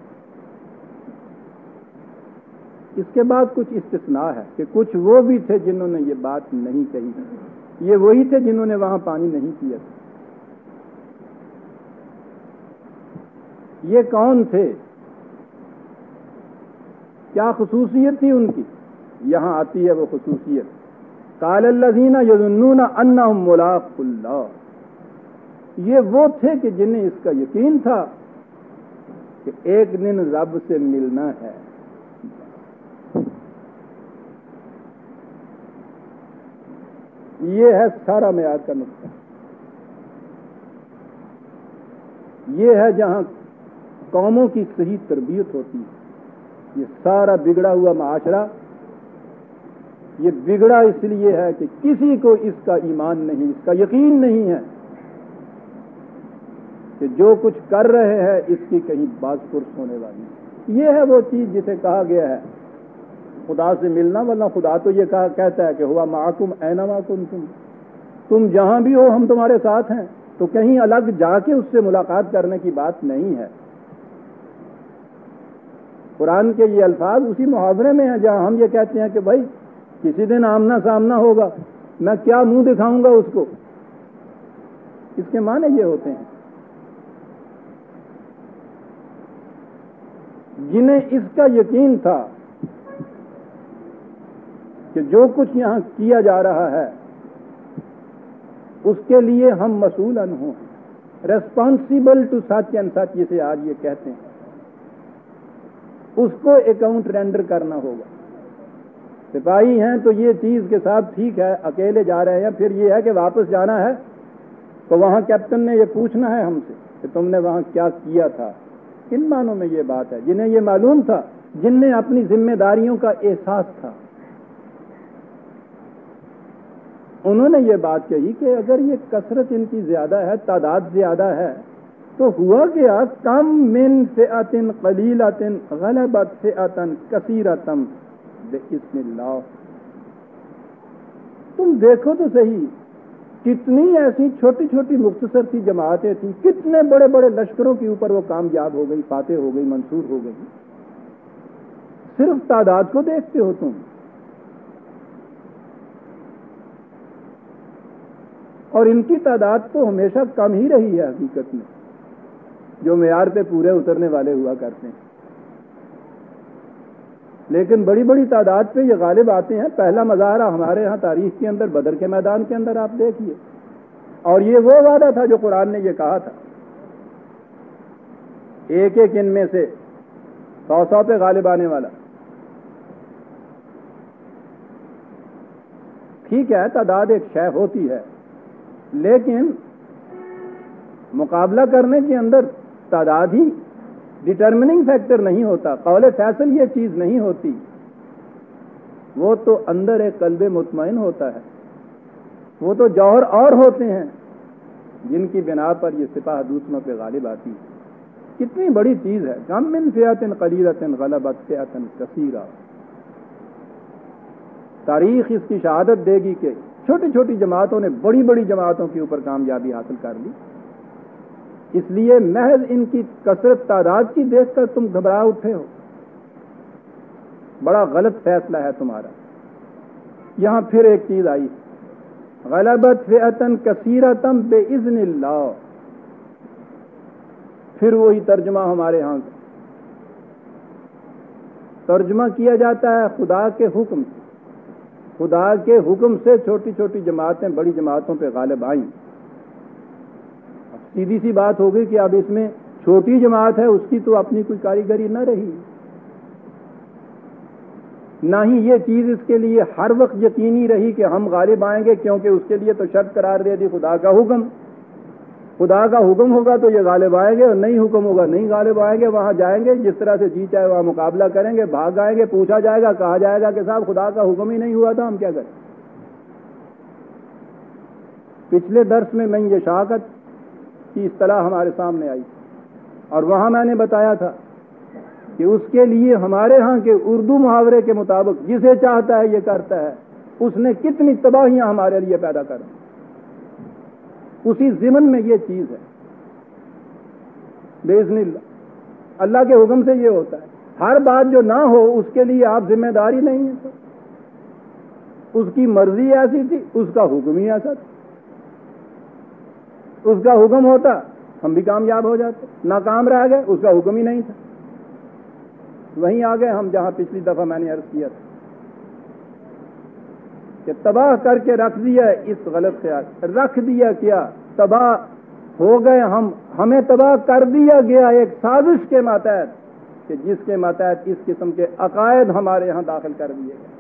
اس کے بعد کچھ استثناء ہے کہ کچھ وہ بھی تھے جنہوں نے یہ بات نہیں کہی، یہ وہی تھے جنہوں نے وہاں پانی نہیں پیا تھا. یہ کون تھے، کیا خصوصیت تھی ان کی؟ یہاں آتی ہے وہ خصوصیت. قال الذین یظنون انہم ملاقو اللہ، یہ وہ تھے کہ جنہیں اس کا یقین تھا کہ ایک دن رب سے ملنا ہے. یہ ہے سارا میعاد کا نقطہ، یہ ہے جہاں قوموں کی صحیح تربیت ہوتی ہے. یہ سارا بگڑا ہوا معاشرہ یہ بگڑا اس لیے ہے کہ کسی کو اس کا ایمان نہیں، اس کا یقین نہیں ہے کہ جو کچھ کر رہے ہیں اس کی کہیں باز پرس ہونے والی. یہ ہے وہ چیز جسے کہا گیا ہے خدا سے ملنا، ورنہ خدا تو یہ کہا کہتا ہے کہ ہوا معکم اینما کنتم، تم جہاں بھی ہو ہم تمہارے ساتھ ہیں. تو کہیں الگ جا کے اس سے ملاقات کرنے کی بات نہیں ہے. قرآن کے یہ الفاظ اسی محاورے میں ہیں جہاں ہم یہ کہتے ہیں کہ بھائی کسی دن آمنا سامنا ہوگا، میں کیا منہ دکھاؤں گا اس کو. اس کے معنی یہ ہوتے ہیں جنہیں اس کا یقین تھا کہ جو کچھ یہاں کیا جا رہا ہے اس کے لیے ہم مسئولن ہوں، responsible to such and such جسے آج یہ کہتے ہیں، اس کو اکاؤنٹ رینڈر کرنا ہوگا. سپاہی ہیں تو یہ چیز کے ساتھ ٹھیک ہے اکیلے جا رہے ہیں، پھر یہ ہے کہ واپس جانا ہے تو وہاں کیپٹن نے یہ پوچھنا ہے ہم سے کہ تم نے وہاں کیا کیا تھا. کن معنوں میں یہ بات ہے؟ جنہیں یہ معلوم تھا، جن نے اپنی ذمہ داریوں کا احساس تھا، انہوں نے یہ بات کہی کہ اگر یہ کثرت ان کی زیادہ ہے، تعداد زیادہ ہے، تو ہوا کیا کم من فئۃ قلیلۃ غلبت فئۃ کثیرۃ بإذن اللہ. تم دیکھو تو صحیح کتنی ایسی چھوٹی چھوٹی مختصر سی جماعتیں تھیں، کتنے بڑے بڑے لشکروں کے اوپر وہ کامیاب ہو گئی، فاتح ہو گئی، منصور ہو گئی. صرف تعداد کو دیکھتے ہو تم، اور ان کی تعداد تو ہمیشہ کم ہی رہی ہے حقیقت میں، جو معیار پہ پورے اترنے والے ہوا کرتے ہیں، لیکن بڑی بڑی تعداد پہ یہ غالب آتے ہیں۔ پہلا مظاہرہ ہمارے ہاں تاریخ کے اندر بدر کے میدان کے اندر آپ دیکھیے، اور یہ وہ وعدہ تھا جو قرآن نے یہ کہا تھا، ایک ایک ان میں سے سو سو پہ غالب آنے والا۔ ٹھیک ہے، تعداد ایک شے ہوتی ہے، لیکن مقابلہ کرنے کے اندر تعداد ہی ڈٹرمننگ فیکٹر نہیں ہوتا، قول فیصل یہ چیز نہیں ہوتی، وہ تو اندر ایک قلب مطمئن ہوتا ہے، وہ تو جوہر اور ہوتے ہیں جن کی بنا پر یہ سپاہ دوسروں پہ غالب آتی ہے۔ کتنی بڑی چیز ہے، کم من فئۃ قلیلۃ غلبت فئۃ کثیرہ۔ تاریخ اس کی شہادت دے گی کہ چھوٹی چھوٹی جماعتوں نے بڑی بڑی جماعتوں کے اوپر کامیابی حاصل کر لی۔ اس لیے محض ان کی کثرت تعداد کی دیکھ کر تم گھبرا اٹھے ہو، بڑا غلط فیصلہ ہے تمہارا۔ یہاں پھر ایک چیز آئی، غلبت فئۃ کثیرۃ باذن اللہ، پھر وہی ترجمہ ہمارے ہاں ترجمہ کیا جاتا ہے خدا کے حکم سے، خدا کے حکم سے چھوٹی چھوٹی جماعتیں بڑی جماعتوں پہ غالب آئیں۔ سیدھی سی بات ہوگی کہ اب اس میں چھوٹی جماعت ہے، اس کی تو اپنی کوئی کاریگری نہ رہی، نہ ہی یہ چیز اس کے لیے ہر وقت یقینی رہی کہ ہم غالب آئیں گے، کیونکہ اس کے لیے تو شرط قرار دے دی خدا کا حکم۔ خدا کا حکم ہوگا تو یہ غالب آئیں گے، اور نہیں حکم ہوگا نہیں غالب آئیں گے، وہاں جائیں گے جس طرح سے جی چاہے وہاں مقابلہ کریں گے، بھاگ آئیں گے، پوچھا جائے گا، کہا جائے گا کہ صاحب خدا کا حکم ہی نہیں ہوا تھا، ہم کیا کریں۔ پچھلے درس میں من یشاء کی اصطلاح ہمارے سامنے آئی، اور وہاں میں نے بتایا تھا کہ اس کے لیے ہمارے ہاں کے اردو محاورے کے مطابق جسے چاہتا ہے یہ کرتا ہے، اس نے کتنی تباہیاں ہمارے لیے پیدا کر دی۔ اسی ضمن میں یہ چیز ہے باذن اللہ، اللہ کے حکم سے یہ ہوتا ہے۔ ہر بات جو نہ ہو اس کے لیے آپ ذمہ داری نہیں ہے، اس کی مرضی ایسی تھی، اس کا حکم ہی ایسا تھا، اس کا حکم ہوتا ہم بھی کامیاب ہو جاتے، ناکام رہ گئے، اس کا حکم ہی نہیں تھا۔ وہیں آ گئے ہم جہاں پچھلی دفعہ میں نے عرض کیا تھا کہ تباہ کر کے رکھ دیا اس غلط خیال، رکھ دیا کیا، تباہ ہو گئے ہم، ہمیں تباہ کر دیا گیا ایک سازش کے ماتحت کہ جس کے ماتحت اس قسم کے عقائد ہمارے ہاں داخل کر دیے گئے۔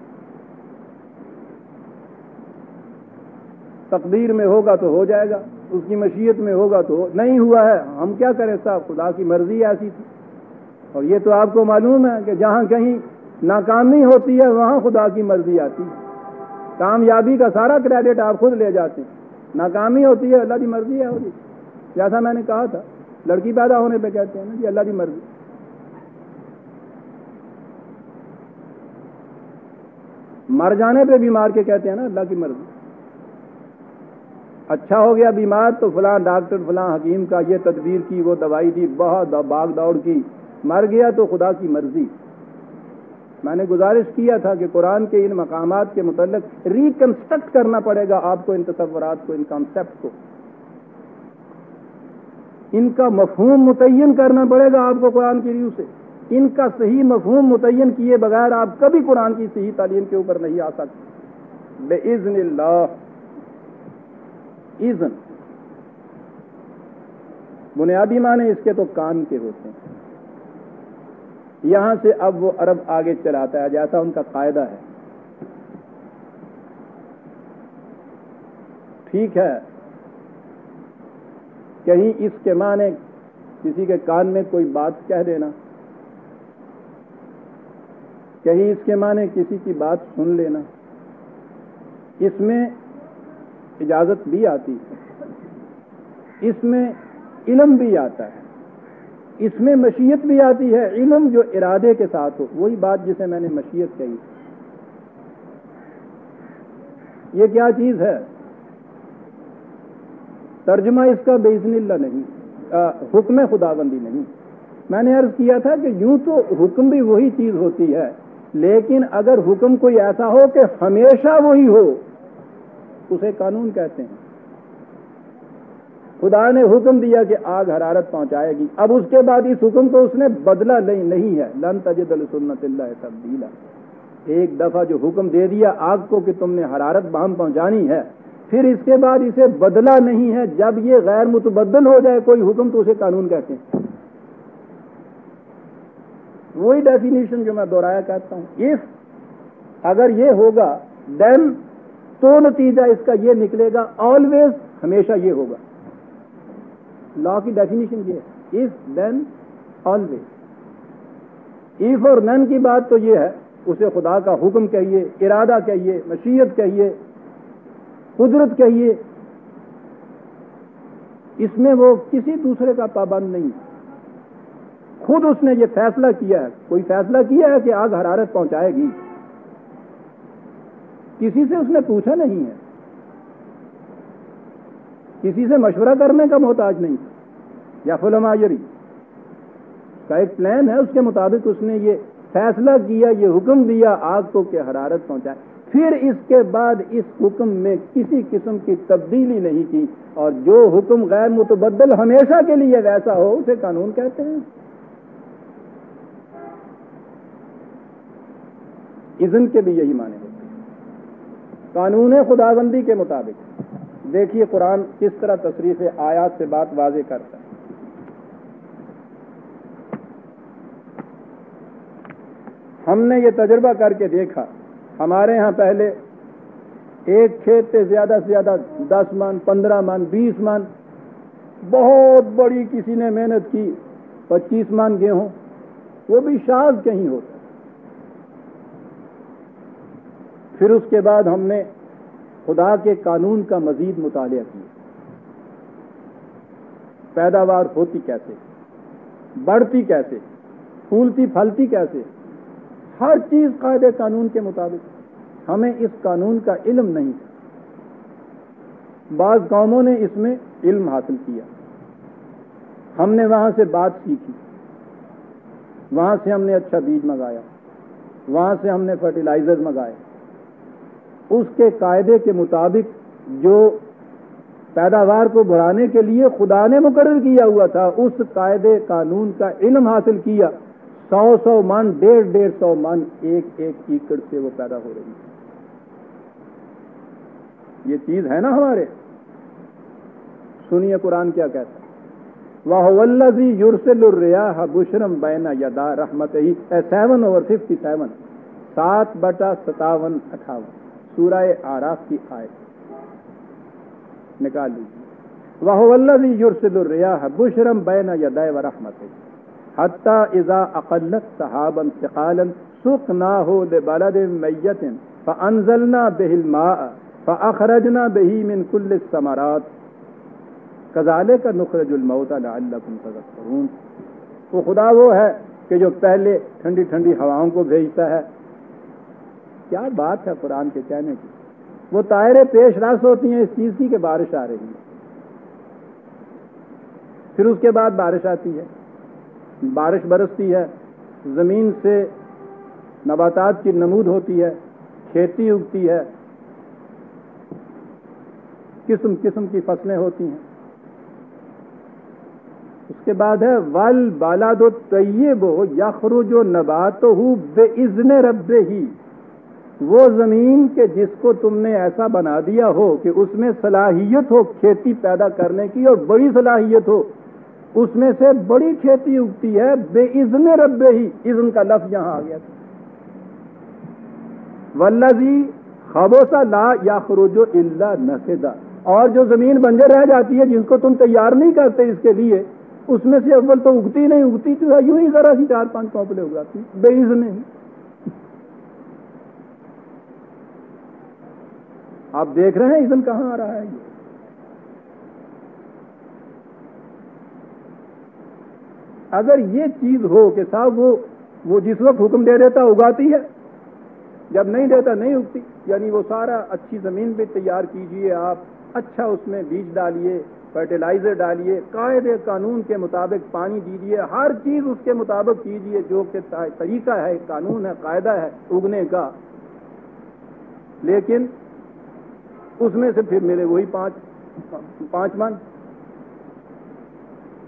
تقدیر میں ہوگا تو ہو جائے گا، اس کی مشیت میں ہوگا تو نہیں ہوا ہے، ہم کیا کریں صاحب، خدا کی مرضی ایسی تھی۔ اور یہ تو آپ کو معلوم ہے کہ جہاں کہیں ناکامی ہوتی ہے وہاں خدا کی مرضی آتی ہے، کامیابی کا سارا کریڈٹ آپ خود لے جاتے ہیں، ناکامی ہوتی ہے اللہ کی مرضی ہے ہوگی، جیسا میں نے کہا تھا لڑکی پیدا ہونے پہ کہتے ہیں نا جی اللہ کی مرضی، مر جانے پہ بیمار کے کہتے ہیں نا اللہ کی مرضی، اچھا ہو گیا بیمار تو فلاں ڈاکٹر فلاں حکیم کا یہ تدبیر کی، وہ دوائی دی، بہت بھاگ دوڑ کی، مر گیا تو خدا کی مرضی۔ میں نے گزارش کیا تھا کہ قرآن کے ان مقامات کے متعلق ریکنسٹرکٹ کرنا پڑے گا آپ کو، ان تصورات کو، ان کانسیپٹ کو، ان کا مفہوم متعین کرنا پڑے گا آپ کو قرآن کی روح سے۔ ان کا صحیح مفہوم متعین کیے بغیر آپ کبھی قرآن کی صحیح تعلیم کے اوپر نہیں آ سکتے باذن اللہ۔ اذن بنیادی معنی اس کے تو کان کے ہوتے ہیں، یہاں سے اب وہ عرب آگے چلاتا ہے جیسا ان کا قاعدہ ہے۔ ٹھیک ہے، کہیں اس کے معنی کسی کے کان میں کوئی بات کہہ دینا، کہیں اس کے معنی کسی کی بات سن لینا، اس میں اجازت بھی آتی ہے، اس میں علم بھی آتا ہے، اس میں مشیت بھی آتی ہے۔ علم جو ارادے کے ساتھ ہو، وہی بات جسے میں نے مشیت کہی، یہ کیا چیز ہے؟ ترجمہ اس کا باذن اللہ نہیں، آ, حکم خداوندی نہیں۔ میں نے عرض کیا تھا کہ یوں تو حکم بھی وہی چیز ہوتی ہے، لیکن اگر حکم کوئی ایسا ہو کہ ہمیشہ وہی ہو، اسے قانون کہتے ہیں۔ خدا نے حکم دیا کہ آگ حرارت پہنچائے گی، اب اس کے بعد اس حکم کو اس نے بدلا نہیں ہے، لن تجد لسنت اللہ تبدیلا، ایک دفعہ جو حکم دے دیا آگ کو کہ تم نے حرارت بہم پہنچانی ہے، پھر اس کے بعد اسے بدلا نہیں ہے۔ جب یہ غیر متبدل ہو جائے کوئی حکم تو اسے قانون کہتے ہیں۔ وہی ڈیفینیشن جو میں دہرایا کرتا ہوں، اف اگر یہ ہوگا دین تو نتیجہ اس کا یہ نکلے گا آلویز، ہمیشہ یہ ہوگا۔ لا کی ڈیفینیشن یہ ہے، اف دین آلویز۔ ایف اور نن کی بات تو یہ ہے، اسے خدا کا حکم کہیے، ارادہ کہیے، مشیت کہیے، قدرت کہیے، اس میں وہ کسی دوسرے کا پابند نہیں، خود اس نے یہ فیصلہ کیا ہے۔ کوئی فیصلہ کیا ہے کہ آگ حرارت پہنچائے گی، کسی سے اس نے پوچھا نہیں ہے، کسی سے مشورہ کرنے کا محتاج نہیں، یا فلمایری کا ایک پلان ہے، اس کے مطابق اس نے یہ فیصلہ کیا، یہ حکم دیا آگ کو کہ حرارت پہنچائے، پھر اس کے بعد اس حکم میں کسی قسم کی تبدیلی نہیں کی، اور جو حکم غیر متبدل ہمیشہ کے لیے ویسا ہو اسے قانون کہتے ہیں۔ اذن کے بھی یہی معنی ہوتے ہیں، قانون خداوندی کے مطابق۔ دیکھیے قرآن کس طرح تصریف آیات سے بات واضح کرتا ہے۔ ہم نے یہ تجربہ کر کے دیکھا، ہمارے ہاں پہلے ایک کھیت سے زیادہ سے زیادہ دس من، پندرہ من، بیس من، بہت بڑی کسی نے محنت کی پچیس من گیہوں، وہ بھی شاذ کہیں ہوتا۔ پھر اس کے بعد ہم نے خدا کے قانون کا مزید مطالعہ کیا، پیداوار ہوتی کیسے، بڑھتی کیسے، پھولتی پھلتی کیسے، ہر چیز قاعدے قانون کے مطابق۔ ہمیں اس قانون کا علم نہیں تھا، بعض قوموں نے اس میں علم حاصل کیا، ہم نے وہاں سے بات سیکھی، وہاں سے ہم نے اچھا بیج منگایا، وہاں سے ہم نے فرٹیلائزر منگائے، اس کے قاعدے کے مطابق جو پیداوار کو بڑھانے کے لیے خدا نے مقرر کیا ہوا تھا، اس قاعدے قانون کا علم حاصل کیا، سو سو من، ڈیڑھ ڈیڑھ سو من ایک ایک ایکڑ سے وہ پیدا ہو رہی ہے۔ یہ چیز ہے نا ہمارے۔ سنیے قرآن کیا کہتا ہے، وَهُوَ الَّذِي يُرْسِلُ الرِّيَاحَ بُشْرًا بَيْنَ يَدَيْ رَحْمَتِهِ، سیون اوور ففٹی سیون، سات بٹا ستاون اٹھاون، سورہ اعراف کی آیت نکال لیجیے۔ وَهُوَ الَّذِي يُرْسِلُ الرِّيَاحَ بُشْرًا بَيْنَ يَدَيْ رَحْمَتِهِ حتى إذا أقلت سحابا ثقالا سقناه لبلد ميت فأنزلنا به الماء فأخرجنا به من كل الثمرات كذلك نخرج الموتى لعلكم تذكرون۔ وہ خدا وہ ہے کہ جو پہلے ٹھنڈی ٹھنڈی ہواؤں کو بھیجتا ہے۔ کیا بات ہے قرآن کے کہنے کی، وہ طائریں پیش رس ہوتی ہیں اس چیز کی کہ بارش آ رہی ہے، پھر اس کے بعد بارش آتی ہے، بارش برستی ہے، زمین سے نباتات کی نمود ہوتی ہے، کھیتی اگتی ہے، قسم قسم کی فصلیں ہوتی ہیں۔ اس کے بعد ہے والبلد الطیب یخرج نباتہ بإذن ربہ، وہ زمین کے جس کو تم نے ایسا بنا دیا ہو کہ اس میں صلاحیت ہو کھیتی پیدا کرنے کی، اور بڑی صلاحیت ہو، اس میں سے بڑی کھیتی اگتی ہے بِإِذْنِ رَبِّهِ، اذن کا لفظ یہاں آ گیا تھا۔ وَالَّذِي خَبُثَ لَا يَخْرُجُ إِلَّا نَكِدًا، اور جو زمین بنجر رہ جاتی ہے جس کو تم تیار نہیں کرتے اس کے لیے، اس میں سے اول تو اگتی نہیں، اگتی تو ہے یوں ہی ذرا سی چار پانچ پوپلے اگاتی بے اذن ہی۔ آپ دیکھ رہے ہیں اذن کہاں آ رہا ہے یہ۔ اگر یہ چیز ہو کہ صاحب وہ وہ جس وقت حکم دے دیتا اگاتی ہے، جب نہیں دیتا نہیں اگتی، یعنی وہ سارا اچھی زمین بھی تیار کیجئے، آپ اچھا اس میں بیج ڈالیے، فرٹیلائزر ڈالیے، قاعدے قانون کے مطابق پانی دیجئے، ہر چیز اس کے مطابق کیجئے جو کہ طریقہ ہے، قانون ہے، قاعدہ ہے اگنے کا، لیکن اس میں سے پھر ملے وہی پانچ پانچ من،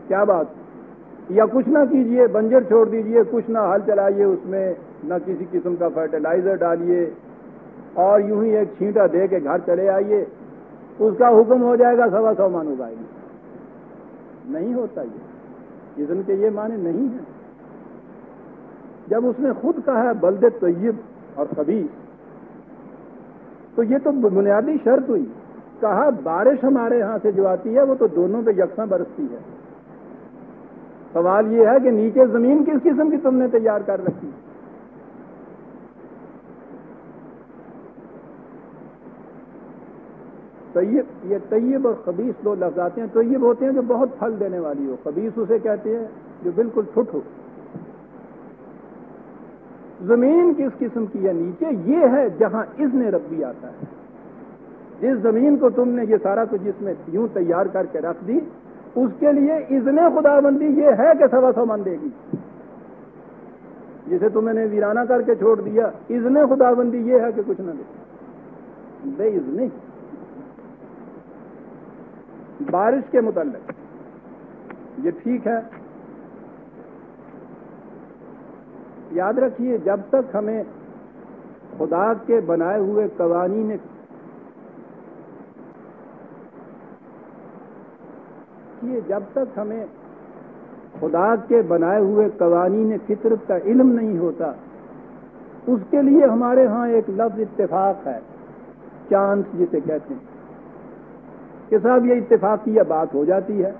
کیا بات، یا کچھ نہ کیجئے، بنجر چھوڑ دیجئے، کچھ نہ ہل چلائیے اس میں، نہ کسی قسم کا فرٹیلائزر ڈالیے، اور یوں ہی ایک چھینٹا دے کے گھر چلے آئیے، اس کا حکم ہو جائے گا سوا سو من اگائے گی۔ نہیں ہوتا یہ، اذن کے یہ معنی نہیں ہے۔ جب اس نے خود کہا ہے بلد طیب اور خبیث، تو یہ تو بنیادی شرط ہوئی۔ کہا بارش ہمارے ہاں سے جو آتی ہے وہ تو دونوں پہ یکساں برستی ہے۔ سوال یہ ہے کہ نیچے زمین کس قسم کی تم نے تیار کر رکھی؟ طیب، یہ طیب اور خبیث دو لفظ آتے ہیں۔ طیب ہوتے ہیں جو بہت پھل دینے والی ہو، خبیث اسے کہتے ہیں جو بالکل ٹھٹ ہو۔ زمین کس قسم کی ہے نیچے؟ یہ ہے جہاں اذن ربی آتا ہے۔ جس زمین کو تم نے یہ سارا کچھ جس میں یوں تیار کر کے رکھ دی، اس کے لیے اذن خدا بندی یہ ہے کہ سوا سو من دے گی۔ جسے تم نے ویرانہ کر کے چھوڑ دیا، اذن خدا بندی یہ ہے کہ کچھ نہ دے، بے اذنی۔ بارش کے متعلق یہ ٹھیک ہے، یاد رکھیے جب تک ہمیں خدا کے بنائے ہوئے قوانین یہ جب تک ہمیں خدا کے بنائے ہوئے قوانین فطرت کا علم نہیں ہوتا، اس کے لیے ہمارے ہاں ایک لفظ اتفاق ہے، چانس جسے کہتے ہیں کہ صاحب یہ اتفاقیہ بات ہو جاتی ہے۔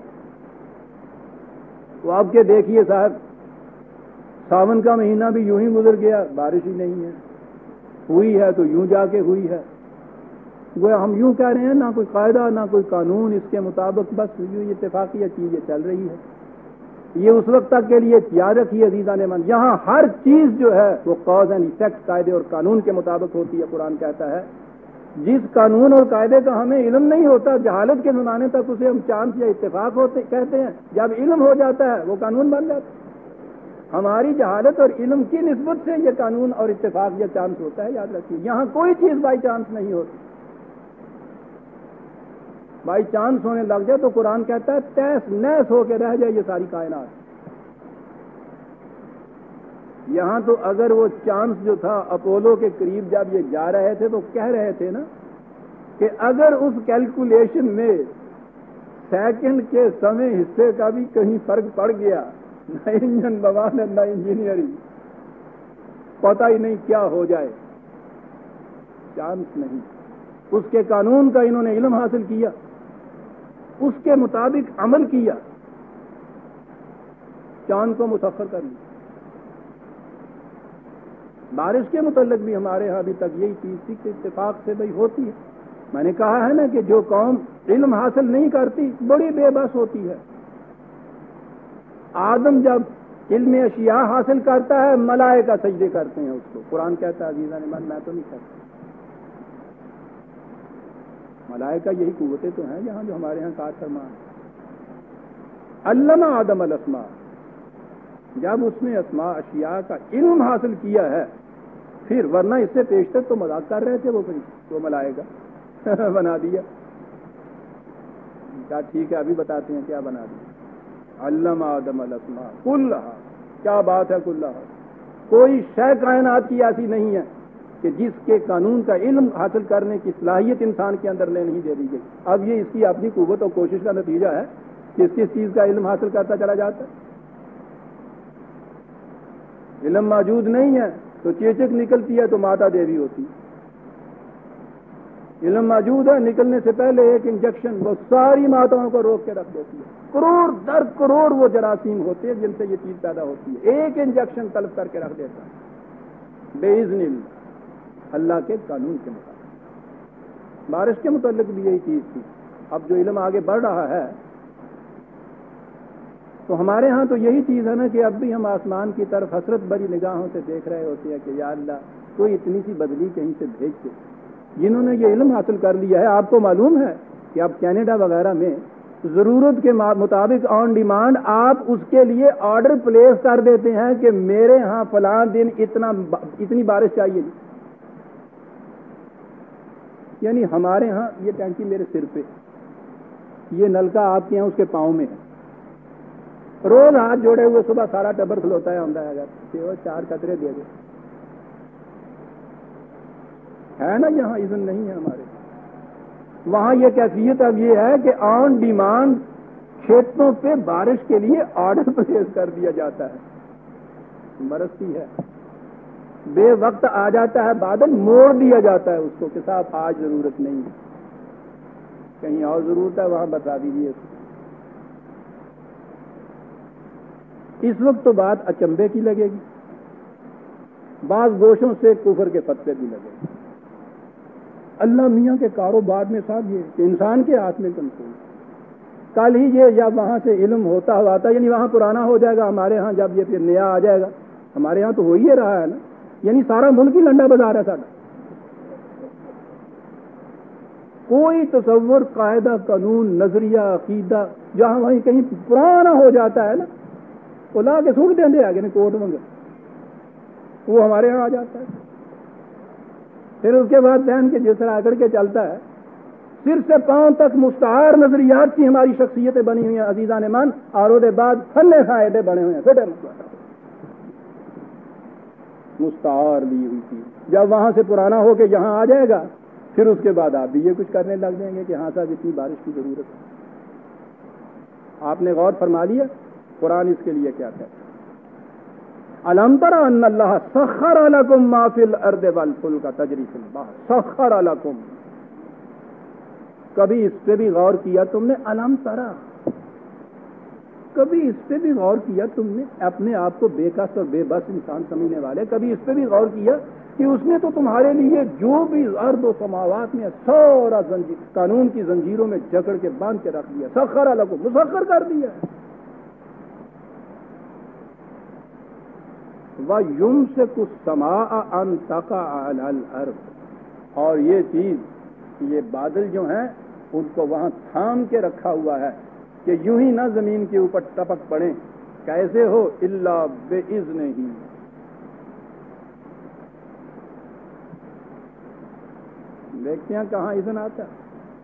تو آپ کے دیکھیے صاحب، ساون کا مہینہ بھی یوں ہی گزر گیا، بارش ہی نہیں ہے، ہوئی ہے تو یوں جا کے ہوئی ہے۔ گویا ہم یوں کہہ رہے ہیں، نہ کوئی قاعدہ نہ کوئی قانون، اس کے مطابق بس یوں اتفاقیہ چیزیں چل رہی ہے۔ یہ اس وقت تک کے لیے یاد رکھیے عزیزان من، یہاں ہر چیز جو ہے وہ کاز اینڈ ایفیکٹ قاعدے اور قانون کے مطابق ہوتی ہے۔ قرآن کہتا ہے جس قانون اور قاعدے کا ہمیں علم نہیں ہوتا، جہالت کے زمانے تک اسے ہم چانس یا اتفاق ہوتے کہتے ہیں، جب علم ہو جاتا ہے وہ قانون بن جاتا ہے۔ ہماری جہالت اور علم کی نسبت سے یہ قانون اور اتفاق یا چانس ہوتا ہے، یاد رکھیے۔ یہاں کوئی چیز بائی چانس نہیں ہوتی۔ بائی چانس ہونے لگ جائے تو قرآن کہتا ہے تیس نیس ہو کے رہ جائے یہ ساری کائنات۔ یہاں تو اگر وہ چانس جو تھا اپولو کے قریب جب یہ جا رہے تھے تو کہہ رہے تھے نا کہ اگر اس کیلکولیشن میں سیکنڈ کے سمے حصے کا بھی کہیں فرق پڑ گیا، نہ انجن بوان ہے نہ انجینئرنگ، پتہ ہی نہیں کیا ہو جائے، چانس نہیں۔ اس کے قانون کا انہوں نے علم حاصل کیا، اس کے مطابق عمل کیا، چاند کو مسخر کر لیا۔ بارش کے متعلق بھی ہمارے ہاں ابھی تک یہی چیز تھی کہ اتفاق سے بھئی ہوتی ہے۔ میں نے کہا ہے نا کہ جو قوم علم حاصل نہیں کرتی بڑی بے بس ہوتی ہے۔ آدم جب علم اشیاء حاصل کرتا ہے، ملائکہ سجدے کرتے ہیں اس کو۔ قرآن کہتا ہے عزیزان من، میں تو نہیں کرتا، ملائکہ یہی قوتیں تو ہیں یہاں جو ہمارے ہاں کار فرمان۔ علم آدم الاسماء، جب اس نے اسماء اشیاء کا علم حاصل کیا ہے، پھر ورنہ اس سے پیشتر تو مذاق کر رہے تھے وہ وہ ملائکہ بنا دیا۔ کیا ٹھیک ہے، ابھی بتاتے ہیں کیا بنا دیا۔ علم آدم الاسماء کلھا، کیا بات ہے کلھا، کوئی شے کائنات کی ایسی نہیں ہے کہ جس کے قانون کا علم حاصل کرنے کی صلاحیت انسان کے اندر نہیں دے دی گئی۔ اب یہ اس کی اپنی قوت اور کوشش کا نتیجہ ہے کہ اس کس چیز کا علم حاصل کرتا چلا جاتا ہے۔ علم موجود نہیں ہے تو چیچک نکلتی ہے تو ماتا دیوی ہوتی ہے۔ علم موجود ہے، نکلنے سے پہلے ایک انجیکشن وہ ساری ماتاؤں کو روک کے رکھ دیتی ہے۔ کروڑ در کروڑ وہ جراثیم ہوتے ہیں جن سے یہ چیز پیدا ہوتی ہے، ایک انجیکشن طلب کر کے رکھ دیتا ہے باذن اللہ، اللہ کے قانون کے مطابق۔ بارش کے متعلق بھی یہی چیز تھی۔ اب جو علم آگے بڑھ رہا ہے تو ہمارے ہاں تو یہی چیز ہے نا کہ اب بھی ہم آسمان کی طرف حسرت بھری نگاہوں سے دیکھ رہے ہوتے ہیں کہ یا اللہ کوئی اتنی سی بدلی کہیں سے بھیج کے۔ جنہوں نے یہ علم حاصل کر لیا ہے، آپ کو معلوم ہے کہ اب کینیڈا وغیرہ میں ضرورت کے مطابق آن ڈیمانڈ آپ اس کے لیے آرڈر پلیس کر دیتے ہیں کہ میرے ہاں فلاں دن اتنا اتنی بارش چاہیے۔ یعنی ہمارے ہاں یہ ٹینکی میرے سر پہ، یہ نلکا آپ کے یہاں اس کے پاؤں میں ہے، روز ہاتھ جوڑے ہوئے صبح سارا ٹبر کھلوتا ہے آمدہ ہے اگر کہ وہ چار قطرے دے دے. ہے نا یہاں اذن نہیں ہے ہمارے. وہاں یہ کیفیت اب یہ ہے کہ آن ڈیمانڈ کھیتوں پہ بارش کے لیے آرڈر پلیس کر دیا جاتا ہے. برستی ہے, بے وقت آ جاتا ہے بادل, موڑ دیا جاتا ہے اس کو کہ صاحب آج ضرورت نہیں ہے, کہیں اور ضرورت ہے وہاں بتا دیجیے. اس وقت تو بات اچنبے کی لگے گی, بعض گوشوں سے کفر کے فتوے بھی لگے گی. اللہ میاں کے کاروبار میں صاحب یہ کہ انسان کے ہاتھ میں کنٹرول. کل ہی یہ جب وہاں سے علم ہوتا ہوا تھا, یعنی وہاں پرانا ہو جائے گا, ہمارے ہاں جب یہ پھر نیا آ جائے گا. ہمارے ہاں تو ہو ہی رہا ہے نا, یعنی سارا ملک ہی لنڈا بازار ہے سارا. کوئی تصور, قاعدہ, قانون, نظریہ, عقیدہ جہاں وہیں کہیں پرانا ہو جاتا ہے نا, وہ لا کے سوٹ دیں دے آگے نہیں کوٹ منگل, وہ ہمارے ہاں آ جاتا ہے. پھر اس کے بعد بہن کے جس طرح اکڑ کے چلتا ہے, سر سے پاؤں تک مستعار نظریات کی ہماری شخصیتیں بنی ہوئی ہیں عزیزان مان, اور اس کے بعد فن فائدے بنے ہوئے ہیں چھوٹے مستعار لی ہوئی تھی. جب وہاں سے پرانا ہو کے یہاں آ جائے گا, پھر اس کے بعد آپ بھی یہ کچھ کرنے لگ جائیں گے کہ ہاں صاحب اتنی بارش کی ضرورت ہے. آپ نے غور فرما لیا قرآن اس کے لیے کیا کہتا ہے؟ الم تر ان اللہ سخر لکم ما فی الارض والفلک تجری فی البحر, سخر لکم. کبھی اس پہ بھی غور کیا تم نے؟ الم ترا, کبھی اس پہ بھی غور کیا تم نے؟ اپنے آپ کو بے کس اور بے بس انسان سمجھنے والے, کبھی اس پہ بھی غور کیا کہ اس نے تو تمہارے لیے جو بھی ارض و سماوات میں سورا زنجیر قانون کی زنجیروں میں جکڑ کے باندھ کے رکھ دیا, سخر لکم, مسخر کر دیا. وَيُمْسِكُ السَّمَاءَ أَن تَقَعَ عَلَى الْأَرْضِ, اور یہ چیز یہ بادل جو ہیں ان کو وہاں تھام کے رکھا ہوا ہے کہ یوں ہی نہ زمین کے اوپر ٹپک پڑیں. کیسے ہو؟ الا بِإِذْنِهِ, دیکھتے ہیں کہاں اذن آتا ہے.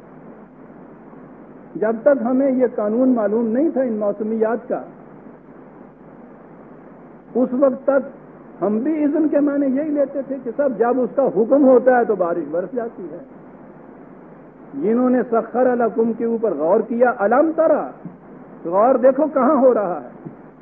جب تک ہمیں یہ قانون معلوم نہیں تھا ان موسمیات کا, اس وقت تک ہم بھی اذن کے معنی یہی لیتے تھے کہ سب جب اس کا حکم ہوتا ہے تو بارش برس جاتی ہے. جنہوں نے سخر لکم کے اوپر غور کیا, الم ترا, غور دیکھو کہاں ہو رہا ہے.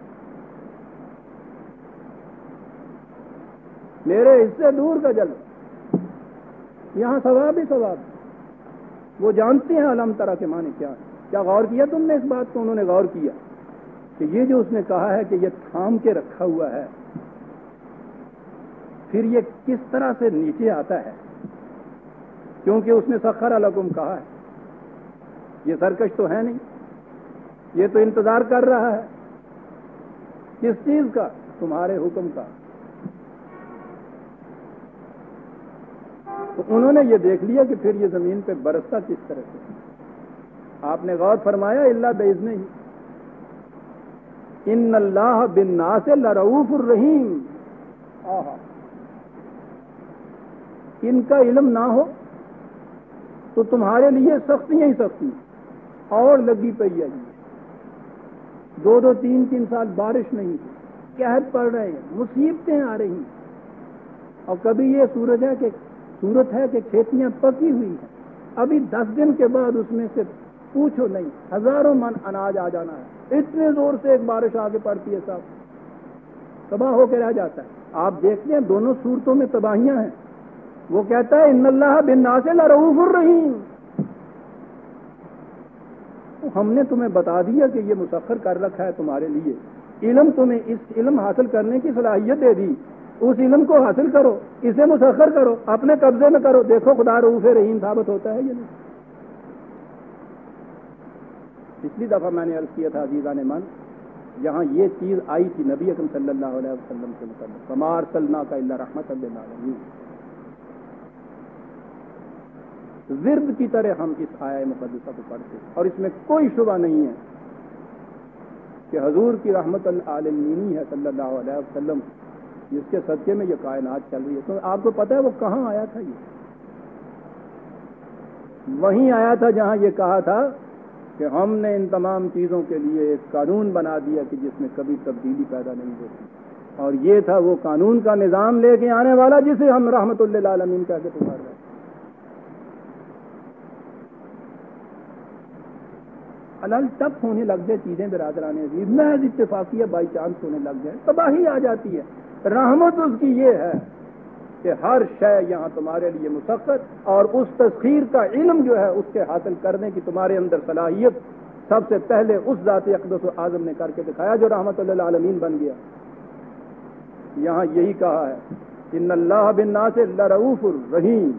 میرے اس سے دور کا جل, یہاں ثواب ہی ثواب. وہ جانتے ہیں الم ترا کے معنی کیا ہے. کیا غور کیا تم نے اس بات کو؟ انہوں نے غور کیا کہ یہ جو اس نے کہا ہے کہ یہ تھام کے رکھا ہوا ہے, پھر یہ کس طرح سے نیچے آتا ہے, کیونکہ اس نے سخر لکم کہا ہے. یہ سرکش تو ہے نہیں, یہ تو انتظار کر رہا ہے. کس چیز کا؟ تمہارے حکم کا. تو انہوں نے یہ دیکھ لیا کہ پھر یہ زمین پہ برستا کس طرح سے. آپ نے غور فرمایا الا باذنہ, ان اللہ بالناس لرؤوف الرحیم. آہا, ان کا علم نہ ہو تو تمہارے لیے سختیاں ہی سختی اور لگی پئی ہے. دو دو تین تین سال بارش نہیں, قحط پڑ رہے ہیں, مصیبتیں آ رہی ہیں. اور کبھی یہ سورج ہے کہ صورت ہے کہ کھیتیاں پکی ہوئی ہیں, ابھی دس دن کے بعد اس میں سے پوچھو نہیں ہزاروں من اناج آ جانا ہے. اتنے زور سے ایک بارش آگے پڑتی ہے صاحب, تباہ ہو کے رہ جاتا ہے. آپ دیکھتے ہیں دونوں صورتوں میں تباہیاں ہیں. وہ کہتا ہے ان اللہ بالناس لرؤوف الرحیم. ہم نے تمہیں بتا دیا کہ یہ مسخر کر رکھا ہے تمہارے لیے. علم تمہیں اس علم حاصل کرنے کی صلاحیت دے دی, اس علم کو حاصل کرو, اسے مسخر کرو, اپنے قبضے میں کرو. دیکھو خدا رؤوف رحیم ثابت ہوتا ہے یہ نہیں. پچھلی دفعہ میں نے عرض کیا تھا عزیزان من, یہاں یہ چیز آئی تھی نبی اکرم صلی اللہ علیہ وسلم کے متعلق, وما ارسلناک الا رحمۃ للعالمین. ورد کی طرح ہم اس آیہ مقدسہ کو پڑھتے ہیں, اور اس میں کوئی شبہ نہیں ہے کہ حضور کی رحمت العالمینی ہے صلی اللہ علیہ وسلم, جس کے صدقے میں یہ کائنات چل رہی ہے. تو آپ کو پتہ ہے وہ کہاں آیا تھا؟ یہ وہیں آیا تھا جہاں یہ کہا تھا کہ ہم نے ان تمام چیزوں کے لیے ایک قانون بنا دیا کہ جس میں کبھی تبدیلی پیدا نہیں ہوتی، اور یہ تھا وہ قانون کا نظام لے کے آنے والا جسے ہم رحمت للعالمین کہہ کے پکار رہے ہیں۔ الل تک ہونے لگ جائے چیزیں برادران عزیز، محض اتفاقیہ بائی چانس ہونے لگ جائے، تباہی آ جاتی ہے۔ رحمت اس کی یہ ہے کہ ہر شے یہاں تمہارے لیے مسخر، اور اس تسخیر کا علم جو ہے اس کے حاصل کرنے کی تمہارے اندر صلاحیت سب سے پہلے اس ذات اقدس و اعظم نے کر کے دکھایا جو رحمت للعالمین بن گیا۔ یہاں یہی کہا ہے ان اللہ بالناس لرؤوف الرحیم،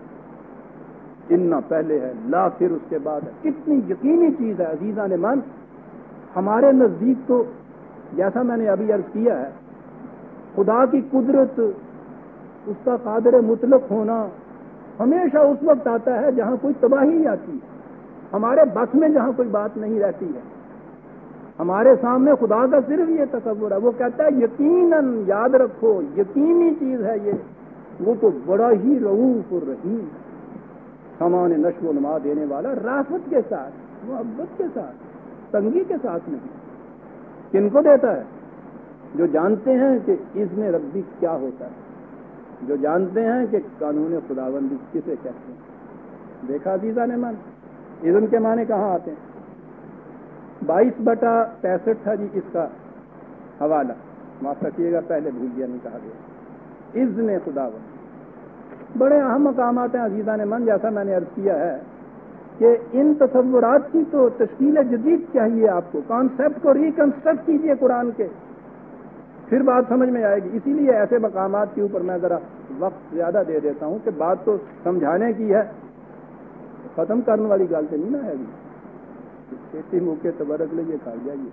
ان پہلے ہے، لا پھر اس کے بعد ہے۔ کتنی یقینی چیز ہے عزیزان من، ہمارے نزدیک تو جیسا میں نے ابھی عرض کیا ہے، خدا کی قدرت، اس کا قادر مطلق ہونا ہمیشہ اس وقت آتا ہے جہاں کوئی تباہی آتی ہے، ہمارے بس میں جہاں کوئی بات نہیں رہتی ہے۔ ہمارے سامنے خدا کا صرف یہ تصور ہے، وہ کہتا ہے یقیناً یاد رکھو، یقینی چیز ہے یہ، وہ تو بڑا ہی رؤوف الرحیم، سامان نشو و نما دینے والا، رافت کے ساتھ، محبت کے ساتھ، تنگی کے ساتھ نہیں۔ کن کو دیتا ہے؟ جو جانتے ہیں کہ اذن ربی کیا ہوتا ہے، جو جانتے ہیں کہ قانون خداوندی کسے کہتے ہیں۔ دیکھا عزیزان من، اذن کے معنی کہاں آتے ہیں؟ بائیس بٹا پینسٹھ تھا جی اس کا حوالہ، معاف رکھیے گا پہلے بھول گیا، نہیں کہا گیا۔ اذن خداوندی بڑے اہم مقامات ہیں عزیزان من، جیسا میں نے عرض کیا ہے کہ ان تصورات کی تو تشکیل جدید چاہیے آپ کو، کانسیپٹ کو ریکنسٹرکٹ کیجئے قرآن کے، پھر بات سمجھ میں آئے گی۔ اسی لیے ایسے مقامات کے اوپر میں ذرا وقت زیادہ دے دیتا ہوں کہ بات تو سمجھانے کی ہے، ختم کرنے والی گل تو نہیں نہ ہے گی، کھیتی موقع تبرک لیے کھا جائیے۔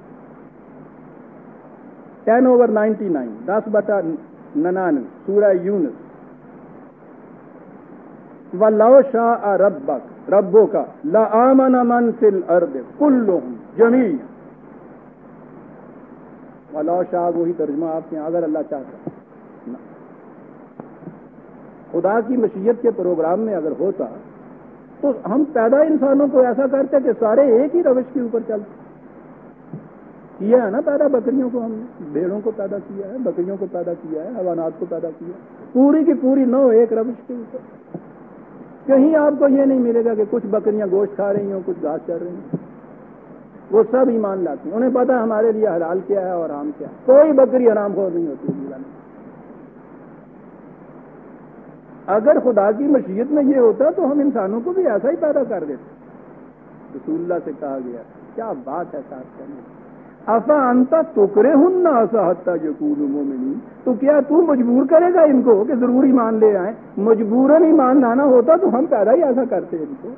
ٹین اوور نائنٹی نائن، دس بٹا ننانوے، سورہ یونس۔ وَلَوْ شَاءَ رَبَّكَ رَبُّكَ لَآمَنَ مَنْ فِي الْأَرْضِ كُلُّهُمْ جَمِيعًا۔ وَلَوْ شَاءَ وہی ترجمہ آپ کے، اگر اللہ چاہتا نہ۔ خدا کی مشیت کے پروگرام میں اگر ہوتا تو ہم پیدا انسانوں کو ایسا کرتے کہ سارے ایک ہی روش کے اوپر چلتے۔ کیا ہے نا پیدا بکریوں کو، ہم نے بھیڑوں کو پیدا کیا ہے، بکریوں کو پیدا کیا ہے، حیوانات کو پیدا کیا ہے، پوری کی پوری نو ایک روش کے اوپر۔ کہیں آپ کو یہ نہیں ملے گا کہ کچھ بکریاں گوشت کھا رہی ہوں، کچھ گھاس چر رہی ہیں، وہ سب ایمان لاتی ہیں، انہیں پتا ہمارے لیے حلال کیا ہے اور حرام کیا ہے، کوئی بکری حرام خور نہیں ہوتی۔ اگر خدا کی مشیت میں یہ ہوتا تو ہم انسانوں کو بھی ایسا ہی پیدا کر دیتے۔ رسول اللہ سے کہا گیا، کیا بات ہے ساتھ کرنے، افا انت تکرہن الناس حتی یکونوا مؤمنین، تو کیا تو مجبور کرے گا ان کو کہ ضرور ایمان لے آئیں؟ مجبوراً ایمان لانا ہوتا تو ہم پیدا ہی ایسا کرتے ان کو۔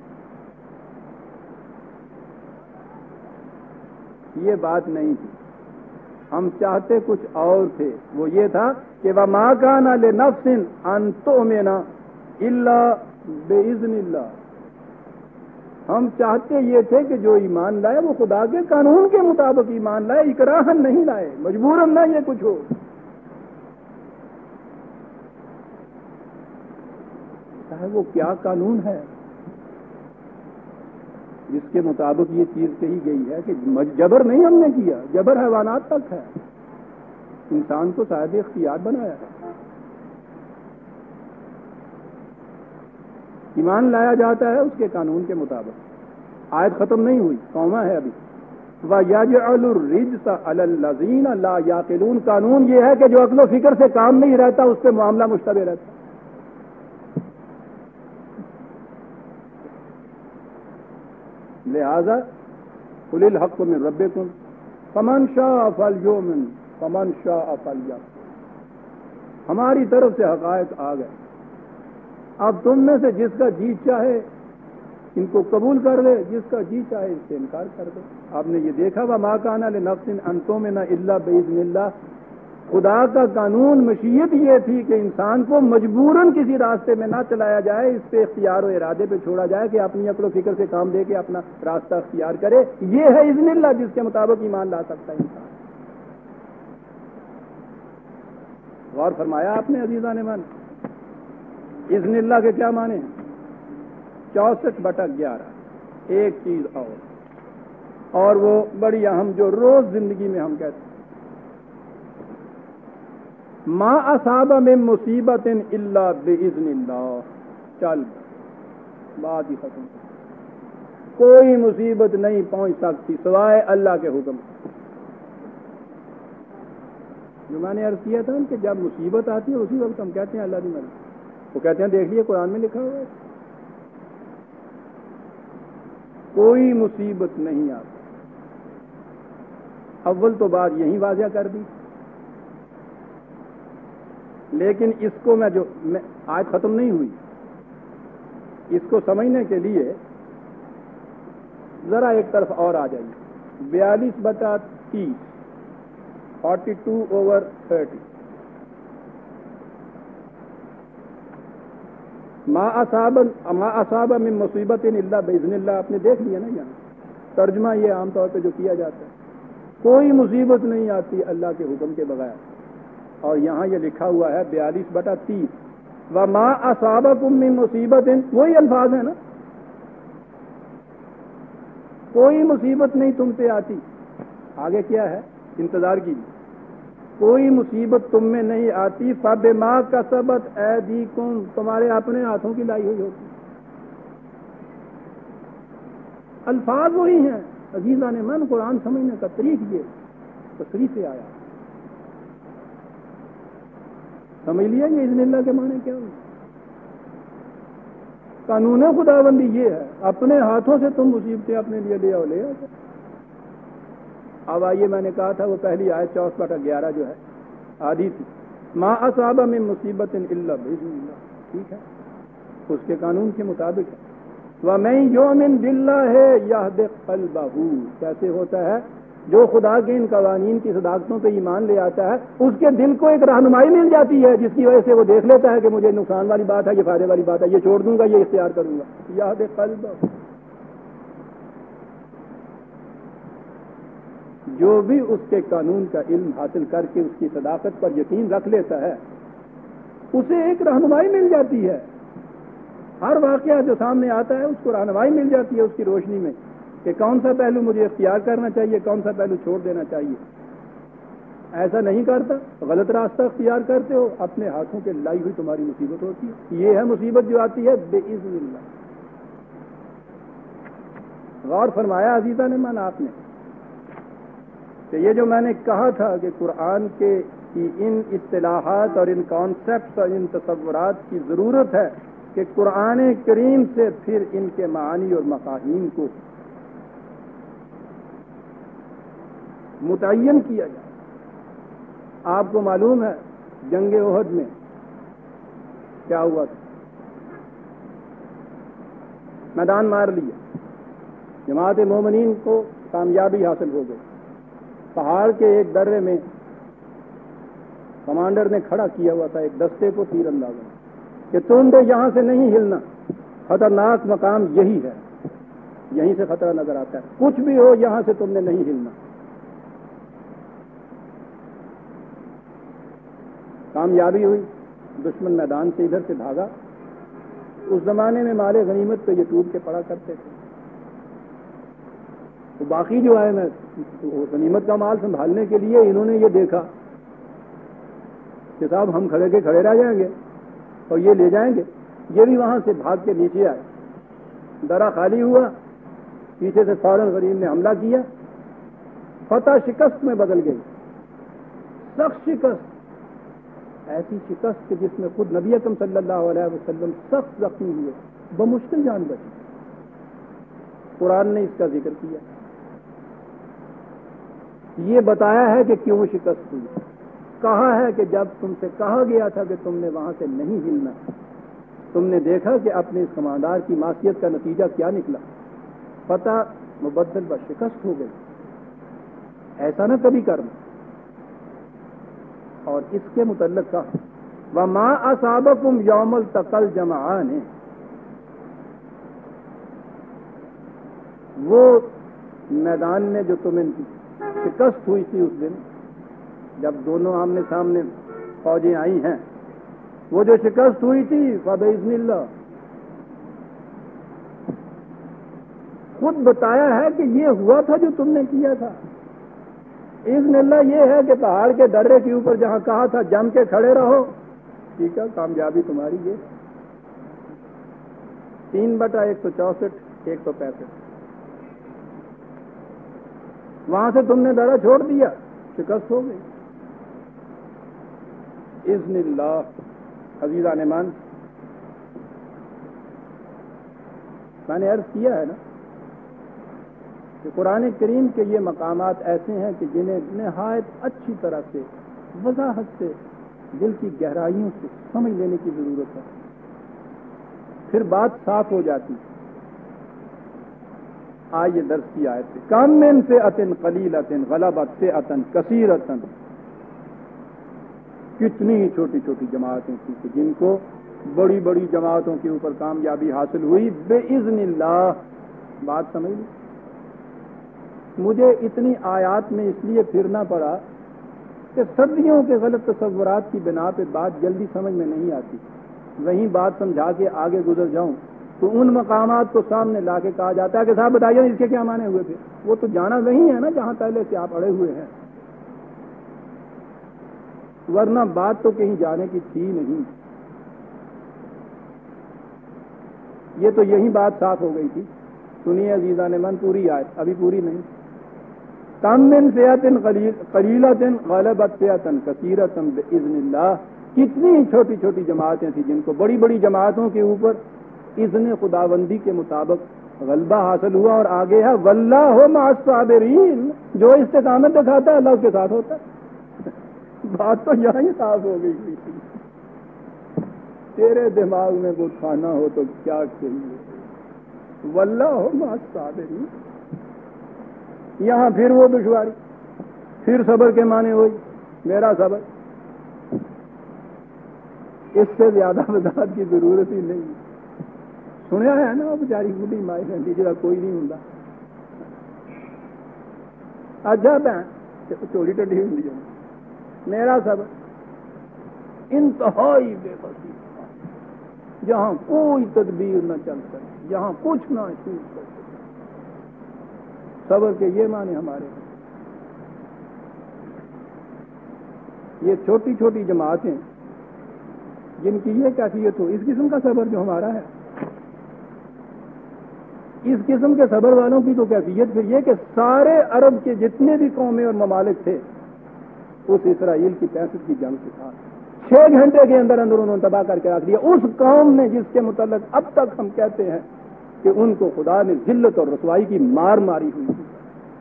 یہ بات نہیں تھی، ہم چاہتے کچھ اور تھے، وہ یہ تھا کہ وَمَا كَانَ لِنَفْسٍ أَن تُؤْمِنَ إِلَّا بِإِذْنِ اللَّهِ، ہم چاہتے یہ تھے کہ جو ایمان لائے وہ خدا کے قانون کے مطابق ایمان لائے، اکراہن نہیں لائے، مجبوراً نہ یہ کچھ ہو۔ چاہے وہ کیا قانون ہے جس کے مطابق یہ چیز کہی گئی ہے کہ جبر نہیں ہم نے کیا، جبر حیوانات تک ہے، انسان کو صاحب اختیار بنایا ہے۔ ایمان لایا جاتا ہے اس کے قانون کے مطابق۔ آیت ختم نہیں ہوئی، قوما ہے ابھی۔ وَيَجْعَلُ الرِّجْسَ عَلَى الَّذِينَ لَا يَعْقِلُونَ، قانون یہ ہے کہ جو عقل و فکر سے کام نہیں رہتا اس پہ معاملہ مشتبہ رہتا۔ لہذا قُلِ الْحَقُّ مِن رَبِّكُمْ فَمَنْ شَاءَ فَلْيُؤْمِنْ وَمَنْ شَاءَ فَلْيَكْفُرْ، ہماری طرف سے حقائق آ گئے، اب تم میں سے جس کا جی چاہے ان کو قبول کر لے، جس کا جی چاہے اس سے انکار کر دے۔ آپ نے یہ دیکھا وَمَا كَانَ لِنَفْسٍ أَن تُؤْمِنَ إِلَّا بِإِذْنِ اللَّهِ، خدا کا قانون مشیت یہ تھی کہ انسان کو مجبوراً کسی راستے میں نہ چلایا جائے، اس پہ اختیار و ارادے پہ چھوڑا جائے کہ اپنی عقل و فکر سے کام دے کے اپنا راستہ اختیار کرے۔ یہ ہے اذن اللہ جس کے مطابق ایمان لا سکتا ہے انسان۔ غور فرمایا آپ نے عزیزان من، اذن اللہ کے کیا معنی ہیں؟ چونسٹھ بٹا گیارہ، ایک چیز اور اور وہ بڑی اہم جو روز زندگی میں ہم کہتے ہیں، ما اصاب من مصیبت الا باذن اللہ. چل بات ہی ختم. کوئی مصیبت نہیں پہنچ سکتی سوائے اللہ کے حکم. جو میں نے عرض کیا تھا کہ جب مصیبت آتی ہے اسی وقت ہم کہتے ہیں اللہ کی مرضی. وہ کہتے ہیں دیکھ لیے قرآن میں لکھا ہوا ہے کوئی مصیبت نہیں آتی. اول تو بات یہی واضح کر دی، لیکن اس کو میں جو میں آج ختم نہیں ہوئی، اس کو سمجھنے کے لیے ذرا ایک طرف اور آ جائیے. بیالیس بٹا تیس فورٹی ٹو اوور تھرٹی. ما اصاب ما اصاب من مصیبت الا باذن اللہ. آپ نے دیکھ لیا نا یہاں ترجمہ یہ عام طور پہ جو کیا جاتا ہے، کوئی مصیبت نہیں آتی اللہ کے حکم کے بغیر. اور یہاں یہ لکھا ہوا ہے بیالیس بٹا تیس وما اصابکم من مصیبت، وہی الفاظ ہیں نا. کوئی مصیبت نہیں تم پہ آتی. آگے کیا ہے؟ انتظار کیجیے. کوئی مصیبت تم میں نہیں آتی فبما کسبت ایدیکم، تمہارے اپنے ہاتھوں کی لائی ہوئی ہوتی. الفاظ وہی ہیں. عزیزان من، قرآن سمجھنے کا طریق یہ تصریح سے آیا. سمجھ لیا یہ اذن اللہ کے معنی کیا ہوئی؟ قانون خداوندی یہ ہے، اپنے ہاتھوں سے تم مصیبتیں اپنے لیے لے آؤ لے آؤ. اب آئیے، میں نے کہا تھا وہ پہلی آیت چوس بٹا گیارہ جو ہے آدھی تھی، ما اصاب من مصیبت الا باذن اللہ. ٹھیک ہے، اس کے قانون کے مطابق ہے. وَمَن يُؤْمِن بِاللَّهِ يَهْدِ قَلْبَهُ. کیسے ہوتا ہے؟ جو خدا کے ان قوانین کی صداقتوں پہ ایمان لے آتا ہے اس کے دل کو ایک رہنمائی مل جاتی ہے، جس کی وجہ سے وہ دیکھ لیتا ہے کہ مجھے نقصان والی بات ہے، یہ فائدے والی بات ہے، یہ چھوڑ دوں گا، یہ اختیار کروں گا. یَهْدِ قَلْبَهُ. جو بھی اس کے قانون کا علم حاصل کر کے اس کی صداقت پر یقین رکھ لیتا ہے اسے ایک رہنمائی مل جاتی ہے. ہر واقعہ جو سامنے آتا ہے اس کو رہنمائی مل جاتی ہے اس کی روشنی میں کہ کون سا پہلو مجھے اختیار کرنا چاہیے، کون سا پہلو چھوڑ دینا چاہیے. ایسا نہیں کرتا، غلط راستہ اختیار کرتے ہو، اپنے ہاتھوں کے لائی ہوئی تمہاری مصیبت ہوتی ہے. یہ ہے مصیبت جو آتی ہے باذن اللہ. غور فرمایا عزیزان من آپ نے کہ یہ جو میں نے کہا تھا کہ قرآن کے کی ان اصطلاحات اور ان کانسیپٹس اور ان تصورات کی ضرورت ہے کہ قرآن کریم سے پھر ان کے معانی اور مفاہیم کو متعین کیا جائے. آپ کو معلوم ہے جنگ احد میں کیا ہوا تھا؟ میدان مار لیا، جماعت مومنین کو کامیابی حاصل ہو گئی. پہاڑ کے ایک درے میں کمانڈر نے کھڑا کیا ہوا تھا ایک دستے کو تیر اندازہ کہ تم نے یہاں سے نہیں ہلنا، خطرناک مقام یہی ہے، یہیں سے خطرہ نظر آتا ہے، کچھ بھی ہو یہاں سے تم نے نہیں ہلنا. کامیابی ہوئی، دشمن میدان سے ادھر سے بھاگا. اس زمانے میں مال غنیمت پہ یہ ٹوٹ کے پڑا کرتے تھے. تو باقی جو ہے میں غنیمت کا مال سنبھالنے کے لیے انہوں نے یہ دیکھا کہ صاحب ہم کھڑے کے کھڑے رہ جائیں گے اور یہ لے جائیں گے. یہ بھی وہاں سے بھاگ کے نیچے آئے، درا خالی ہوا، پیچھے سے فوراً غریب نے حملہ کیا. فتح شکست میں بدل گئی، سخت شکست، ایسی شکست کہ جس میں خود نبی اکرم صلی اللہ علیہ وسلم سخت زخمی ہوئے، بمشکل جان بچی. قرآن نے اس کا ذکر کیا، یہ بتایا ہے کہ کیوں شکست ہوئی. کہا ہے کہ جب تم سے کہا گیا تھا کہ تم نے وہاں سے نہیں ہلنا، تم نے دیکھا کہ اپنے اس کماندار کی معصیت کا نتیجہ کیا نکلا، فتح مبدل و شکست ہو گئی. ایسا نہ کبھی کرنا. اور اس کے متعلق کہا وما اصابکم یوم التقى الجمعان، وہ میدان میں جو تمہیں شکست ہوئی تھی اس دن جب دونوں آمنے سامنے فوجیں آئی ہیں، وہ جو شکست ہوئی تھی فبإذن اللہ، خود بتایا ہے کہ یہ ہوا تھا جو تم نے کیا تھا. اذن اللہ یہ ہے کہ پہاڑ کے درے کے اوپر جہاں کہا تھا جم کے کھڑے رہو، ٹھیک ہے، کامیابی تمہاری یہ. تین بٹا ایک سو چونسٹھ ایک سو پینسٹھ وہاں سے تم نے درہ چھوڑ دیا، شکست ہو گئی. اذن اللہ عزیزان من، میں نے عرض کیا ہے نا کہ قرآن کریم کے یہ مقامات ایسے ہیں کہ جنہیں نہایت اچھی طرح سے وضاحت سے دل کی گہرائیوں سے سمجھ لینے کی ضرورت ہے، پھر بات صاف ہو جاتی. آئیے درس کی آیت سے، کم من فئۃ قلیلۃ غلبت فئۃ کثیرۃ، کتنی چھوٹی چھوٹی جماعتیں تھیں کہ جن کو بڑی بڑی جماعتوں کے اوپر کامیابی حاصل ہوئی بِإِذْنِ اللہ. بات سمجھ لی. مجھے اتنی آیات میں اس لیے پھرنا پڑا کہ صدیوں کے غلط تصورات کی بنا پہ بات جلدی سمجھ میں نہیں آتی. وہیں بات سمجھا کے آگے گزر جاؤں تو ان مقامات کو سامنے لا کے کہا جاتا ہے کہ صاحب بتائیے اس کے کیا معنی ہوئے تھے. وہ تو جانا وہی ہے نا جہاں پہلے سے آپ اڑے ہوئے ہیں، ورنہ بات تو کہیں جانے کی تھی نہیں. یہ تو یہی بات صاف ہو گئی تھی. سنیے عزیزان من پوری آیت، ابھی پوری نہیں. کم من فئۃ قلیلۃ غلبت فئۃ کثیرۃ بإذن اللہ، کتنی چھوٹی چھوٹی جماعتیں تھیں جن کو بڑی بڑی جماعتوں کے اوپر اذن خداوندی کے مطابق غلبہ حاصل ہوا. اور آگے ہے واللہ مع الصابرین، جو استقامت دکھاتا ہے اللہ اس کے ساتھ ہوتا ہے. بات تو یہاں ہی صاف ہو گئی تھی. تیرے دماغ میں وہ کھانا ہو تو کیا چاہیے، واللہ مع الصابرین. یہاں پھر وہ دشواری، پھر صبر کے معنی ہوئی میرا صبر. اس سے زیادہ وضاحت کی ضرورت ہی نہیں. سنیا ہے نا وہ بیچاری بڈھی مائی رہتی جا کوئی نہیں ہوں. اچھا بہن چولی ٹڈی ہوں میرا صبر انتہائی بے بسی، جہاں کوئی تدبیر نہ چل سکے، جہاں کچھ نہ چھوٹ سکے. صبر کے یہ معنی ہمارے ہیں. یہ چھوٹی چھوٹی جماعتیں جن کی یہ کیفیت ہو، اس قسم کا صبر جو ہمارا ہے، اس قسم کے صبر والوں کی تو کیفیت پھر یہ کہ سارے عرب کے جتنے بھی قومیں اور ممالک تھے اس اسرائیل کی پینسٹھ کی جنگ کے ساتھ چھ گھنٹے کے اندر اندر انہوں نے تباہ کر کے رکھ دیا. اس قوم نے جس کے متعلق اب تک ہم کہتے ہیں کہ ان کو خدا نے ذلت اور رسوائی کی مار ماری ہوئی تھی.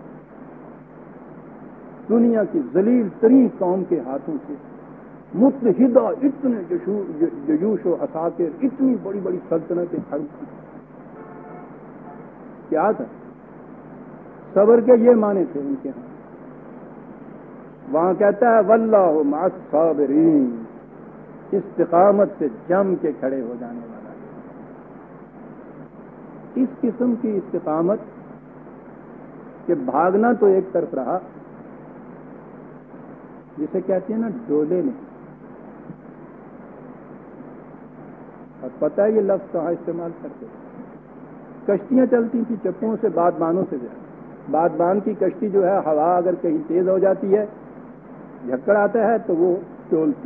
دنیا کی ذلیل ترین قوم کے ہاتھوں سے متحدہ اتنے جیوش و عساکر، اتنی بڑی بڑی سلطنتیں کھڑی تھیں. کیا تھا صبر کے یہ معنی تھے ان کے ہاں. وہاں کہتا ہے واللہ مع الصابرین، استقامت سے جم کے کھڑے ہو جانے والا. اس قسم کی استقامت کہ بھاگنا تو ایک طرف رہا، جسے کہتے ہیں نا ڈولے نہیں. اور پتہ ہے یہ لفظ کہاں استعمال کرتے ہیں؟ کشتیاں چلتی تھیں چپوں سے، بادبانوں سے زیادہ. بادبان کی کشتی جو ہے ہوا اگر کہیں تیز ہو جاتی ہے، جھکڑ آتا ہے تو وہ ڈولتی.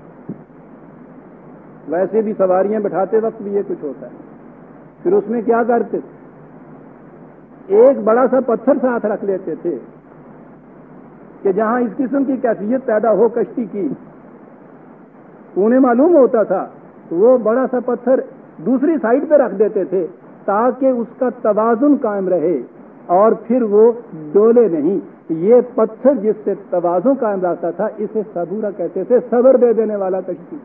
ویسے بھی سواریاں بٹھاتے وقت بھی یہ کچھ ہوتا ہے. پھر اس میں کیا کرتے تھے؟ ایک بڑا سا پتھر ساتھ رکھ لیتے تھے کہ جہاں اس قسم کی کیفیت پیدا ہو کشتی کی، انہیں معلوم ہوتا تھا تو وہ بڑا سا پتھر دوسری سائڈ پہ رکھ دیتے تھے تاکہ اس کا توازن قائم رہے اور پھر وہ ڈولے نہیں. یہ پتھر جس سے توازن قائم رہتا تھا اسے صبورہ کہتے تھے، صبر دے دینے والا کشتی.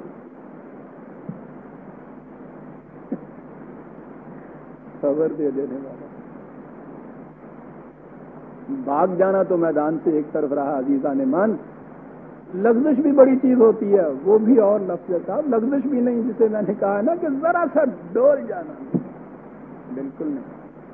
صبر دے دینے والا. بھاگ جانا تو میدان سے ایک طرف رہا عزیزان من. لغزش بھی بڑی چیز ہوتی ہے، وہ بھی اور لفظ صاحب لغزش بھی نہیں جسے میں نے کہا نا کہ ذرا سا ڈول جانا، بالکل نہیں.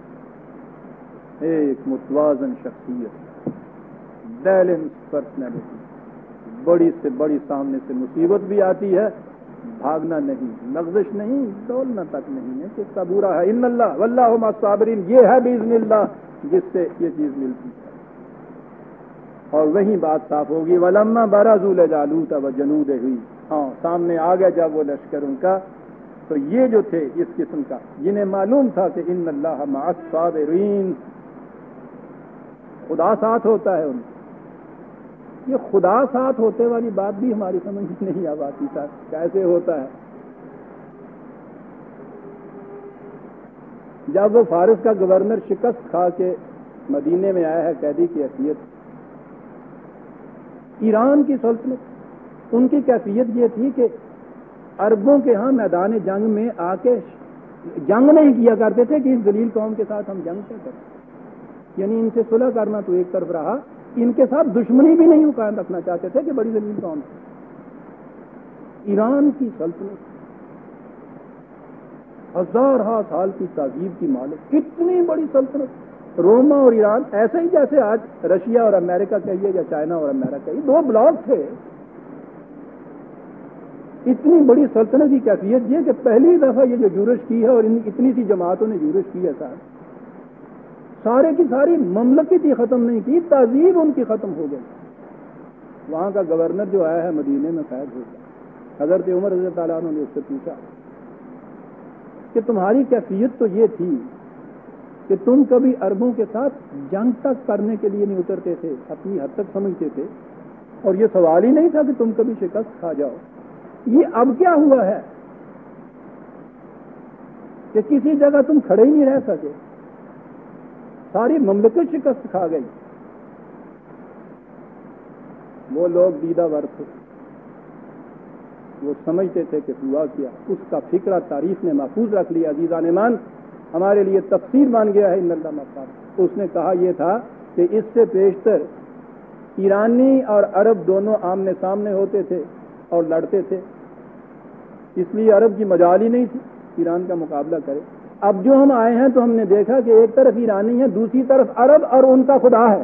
ایک متوازن شخصیت، بیلنس پرسنالٹی. بڑی سے بڑی سامنے سے مصیبت بھی آتی ہے بھاگنا نہیں، لغزش نہیں، ڈولنا تک نہیں ہے کہ صبورہ ہے. ان اللہ واللہ مع الصابرین، یہ ہے باذن اللہ جس سے یہ چیز ملتی ہے. اور وہی بات صاف ہوگی. ولما برزوا لجالوت وجنودہ، ہاں سامنے آ گیا جب وہ لشکر ان کا، تو یہ جو تھے اس قسم کا جنہیں معلوم تھا کہ ان اللہ مع الصابرین، خدا ساتھ ہوتا ہے ان کا. یہ خدا ساتھ ہوتے والی بات بھی ہماری سمجھ میں نہیں آ پاتی ساتھ کیسے ہوتا ہے. جب وہ فارس کا گورنر شکست کھا کے مدینے میں آیا ہے قیدی کی حیثیت، ایران کی سلطنت ان کی کیفیت یہ تھی کہ عربوں کے ہاں میدان جنگ میں آ کے جنگ نہیں کیا کرتے تھے کہ اس ذلیل قوم کے ساتھ ہم جنگ کیا کریں، یعنی ان سے صلح کرنا تو ایک طرف رہا، ان کے ساتھ دشمنی بھی نہیں قائم رکھنا چاہتے تھے کہ بڑی ذلیل قوم تھی. ایران کی سلطنت ہزارہ سال کی تہذیب کی مالک، اتنی بڑی سلطنت. روما اور ایران ایسے ہی جیسے آج رشیا اور امریکہ کہیے یا چائنا اور امریکہ کہیے، دو بلاک تھے. اتنی بڑی سلطنت کی کیفیت یہ کہ پہلی دفعہ یہ جو یورش کی ہے اور اتنی سی جماعتوں نے یورش کی ہے، صاحب سارے کی ساری مملکت ہی ختم نہیں کی، تہذیب ان کی ختم ہو گئی. وہاں کا گورنر جو آیا ہے مدینے میں قید ہو گیا. حضرت عمر رضی اللہ عنہ نے اس سے پوچھا کہ تمہاری کیفیت تو یہ تھی کہ تم کبھی عربوں کے ساتھ جنگ تک کرنے کے لیے نہیں اترتے تھے، اپنی حد تک سمجھتے تھے، اور یہ سوال ہی نہیں تھا کہ تم کبھی شکست کھا جاؤ. یہ اب کیا ہوا ہے کہ کسی جگہ تم کھڑے ہی نہیں رہ سکے، ساری مملکت شکست کھا گئی. وہ لوگ دیدہ ور تھے، وہ سمجھتے تھے کہ ہوا کیا. اس کا فکرہ تاریخ نے محفوظ رکھ لیا. عزیزان ایمان ہمارے لیے تفسیر بن گیا ہے ان اللہ مقام. اس نے کہا یہ تھا کہ اس سے پیشتر ایرانی اور عرب دونوں آمنے سامنے ہوتے تھے اور لڑتے تھے، اس لیے عرب کی مجال ہی نہیں تھی ایران کا مقابلہ کرے. اب جو ہم آئے ہیں تو ہم نے دیکھا کہ ایک طرف ایرانی ہے، دوسری طرف عرب، اور ان کا خدا ہے.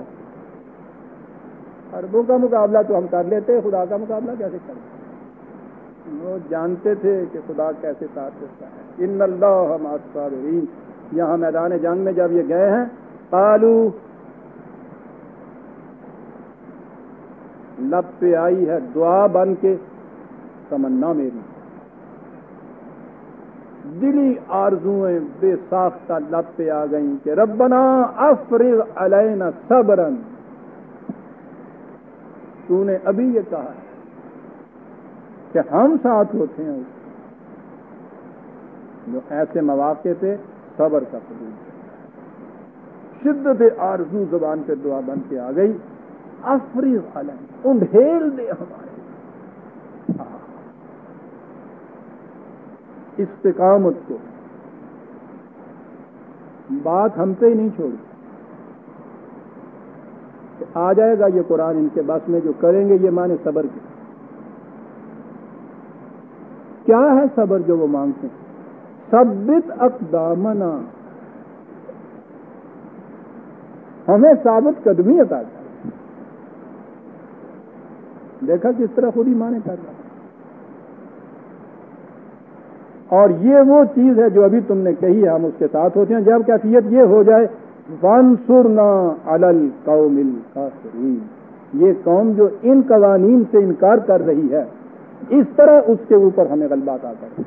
عربوں کا مقابلہ تو ہم کر لیتے، خدا کا مقابلہ کیسے کریں؟ وہ جانتے تھے کہ خدا کیسے ساتھ دیتا ہے. ان اللہ مع الصابرین. یہاں میدان جنگ میں جب یہ گئے ہیں، قالو لب پہ آئی ہے دعا بن کے تمنا میری، دلی آرزویں بے ساختہ لب پہ آ گئیں کہ ربنا افرغ علینا صبرا. تو نے ابھی یہ کہا ہے کہ ہم ساتھ ہوتے ہیں جو ایسے مواقع پہ صبر کا قبول کرتا ہے. شدت آرزو زبان پہ دعا بن کے آ گئی. افرغ علینا، انڈھیل دے ہمارے استقامت کو. بات ہم پہ ہی نہیں چھوڑی کہ آ جائے گا یہ قرآن ان کے بس میں، جو کریں گے یہ مانے صبر کی. کیا ہے صبر جو وہ مانگتے ہیں؟ ثبت اقدامنا، ہمیں ثابت قدمی عطا کر. دیکھا کس طرح خود ہی مانے کر رہا. اور یہ وہ چیز ہے جو ابھی تم نے کہی ہے، ہم اس کے ساتھ ہوتے ہیں. جب کیفیت یہ ہو جائے وانصرنا علی القوم الکافرین، یہ قوم جو ان قوانین سے انکار کر رہی ہے، اس طرح اس کے اوپر ہمیں غلبہ عطا کر.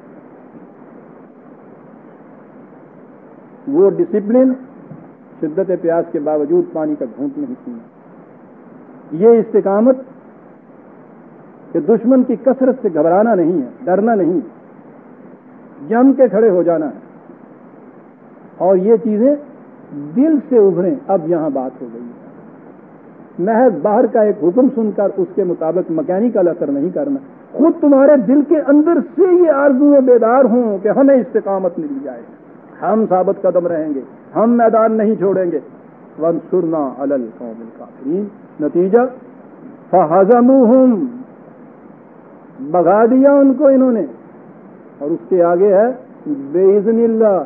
وہ ڈسپلن، شدت پیاس کے باوجود پانی کا گھونٹ نہیں پینا، یہ استقامت کہ دشمن کی کثرت سے گھبرانا نہیں ہے، ڈرنا نہیں، جم کے کھڑے ہو جانا ہے. اور یہ چیزیں دل سے ابھریں. اب یہاں بات ہو گئی ہے، محض باہر کا ایک حکم سن کر اس کے مطابق مکینیکل اثر نہیں کرنا، خود تمہارے دل کے اندر سے یہ آرزویں بیدار ہوں کہ ہمیں استقامت مل جائے، ہم ثابت قدم رہیں گے، ہم میدان نہیں چھوڑیں گے. وانصرنا علی القوم الکافرین. نتیجہ فہزموہم، بھگا دیا ان کو انہوں نے. اور اس کے آگے ہے باذن اللہ.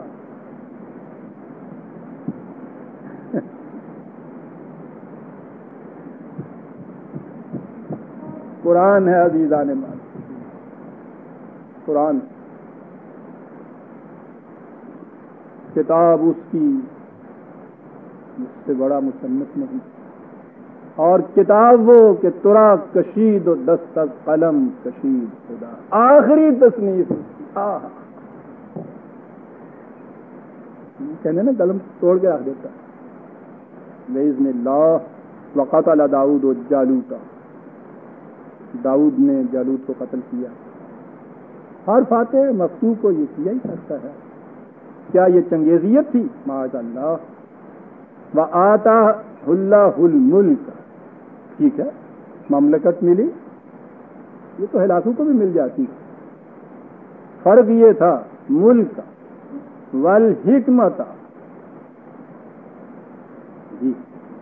قرآن ہے عزیزان مان. قرآن کتاب اس کی اس سے بڑا مصنف نہیں، اور کتاب وہ کہ ترا کشید و دستک قلم کشید خدا، آخری تصنیف آہ کہنے نا قلم توڑ کے رکھ دیتا بِإِذْنِ اللَّهِ وَقَتَلَ داؤد جالوتا، داؤد نے جالوت کو قتل کیا۔ ہر فاتح مفتوح کو یہ کیا ہی کرتا ہے، کیا یہ چنگیزیت تھی؟ معاذ اللہ۔ وَآتَاهُ اللَّهُ الْمُلْكَ، ٹھیک ہے مملکت ملی، یہ تو ہلاکوں کو بھی مل جاتی، فرق یہ تھا ملک والحکمت، جی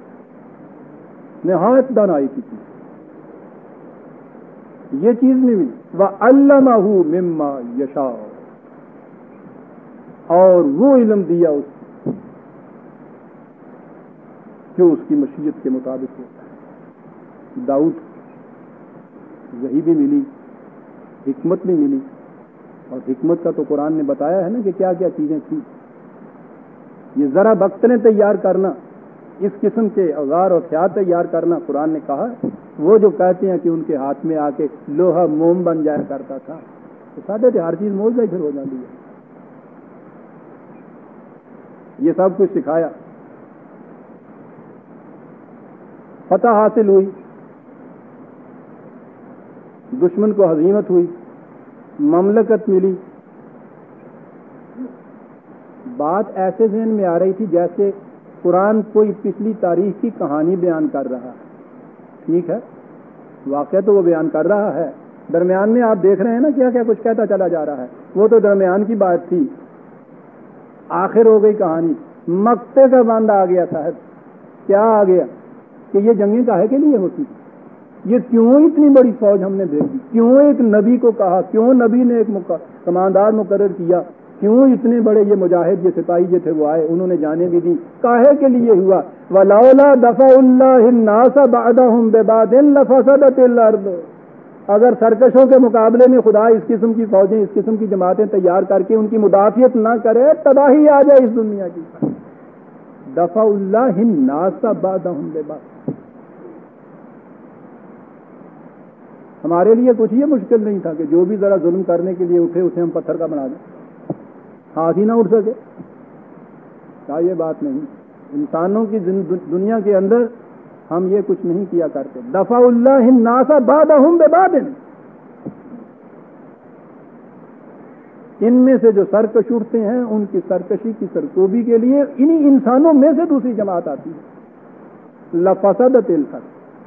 نہایت دانائی کی چیز یہ چیز نہیں ملی۔ وَعَلَّمَهُ مِمَّا يَشَاءُ، اور وہ علم دیا اس کو جو اس کی مشیت کے مطابق ہوتا ہے۔ داؤد وحی بھی ملی، حکمت بھی ملی، اور حکمت کا تو قرآن نے بتایا ہے نا کہ کیا کیا چیزیں تھیں۔ یہ ذرا بختیں تیار کرنا، اس قسم کے اوزار اور ہتھیار تیار کرنا، قرآن نے کہا وہ جو کہتے ہیں کہ ان کے ہاتھ میں آ کے لوہا موم بن جایا کرتا تھا، تو سادے ہر چیز موجزہ ہی پھر ہو جاتی ہے۔ یہ سب کچھ سکھایا، فتح حاصل ہوئی، دشمن کو ہزیمت ہوئی، مملکت ملی۔ بات ایسے ذہن میں آ رہی تھی جیسے قرآن کوئی پچھلی تاریخ کی کہانی بیان کر رہا ہے، ٹھیک ہے واقعہ تو وہ بیان کر رہا ہے، درمیان میں آپ دیکھ رہے ہیں نا کیا کیا کچھ کہتا چلا جا رہا ہے، وہ تو درمیان کی بات تھی، آخر ہو گئی کہانی، مقتے کا بند آ گیا صاحب۔ کیا آ گیا کہ یہ جنگیں کاہے کے لیے ہوتی، یہ کیوں اتنی بڑی فوج ہم نے بھیجی، کیوں ایک نبی کو کہا، کیوں نبی نے ایک کماندار مقرر کیا، کیوں اتنے بڑے یہ مجاہد یہ سپاہی جو تھے وہ آئے، انہوں نے جانیں بھی دی، کاہے کے لیے ہوا؟ وَلَوْلَا دَفَعُ اللَّهِ النَّاسَ بَعْضَهُم بِبَعْضٍ لَفَسَدَتِ الْأَرْضُ، اگر سرکشوں کے مقابلے میں خدا اس قسم کی فوجیں، اس قسم کی جماعتیں تیار کر کے ان کی مدافعت نہ کرے، تباہی آ جائے اس دنیا کی۔ دفع اللہ الناس بعضهم ببعض، ہمارے لیے کچھ یہ مشکل نہیں تھا کہ جو بھی ذرا ظلم کرنے کے لیے اٹھے اسے ہم پتھر کا بنا دیں، ہاتھ ہی نہ اٹھ سکے، کیا یہ بات نہیں؟ انسانوں کی دنیا کے اندر ہم یہ کچھ نہیں کیا کرتے۔ دفع اللہ الناس بعضهم ببعض، ان میں سے جو سرکش اٹھتے ہیں ان کی سرکشی کی سرکوبی کے لیے انہی انسانوں میں سے دوسری جماعت آتی ہے، لفسدت الارض،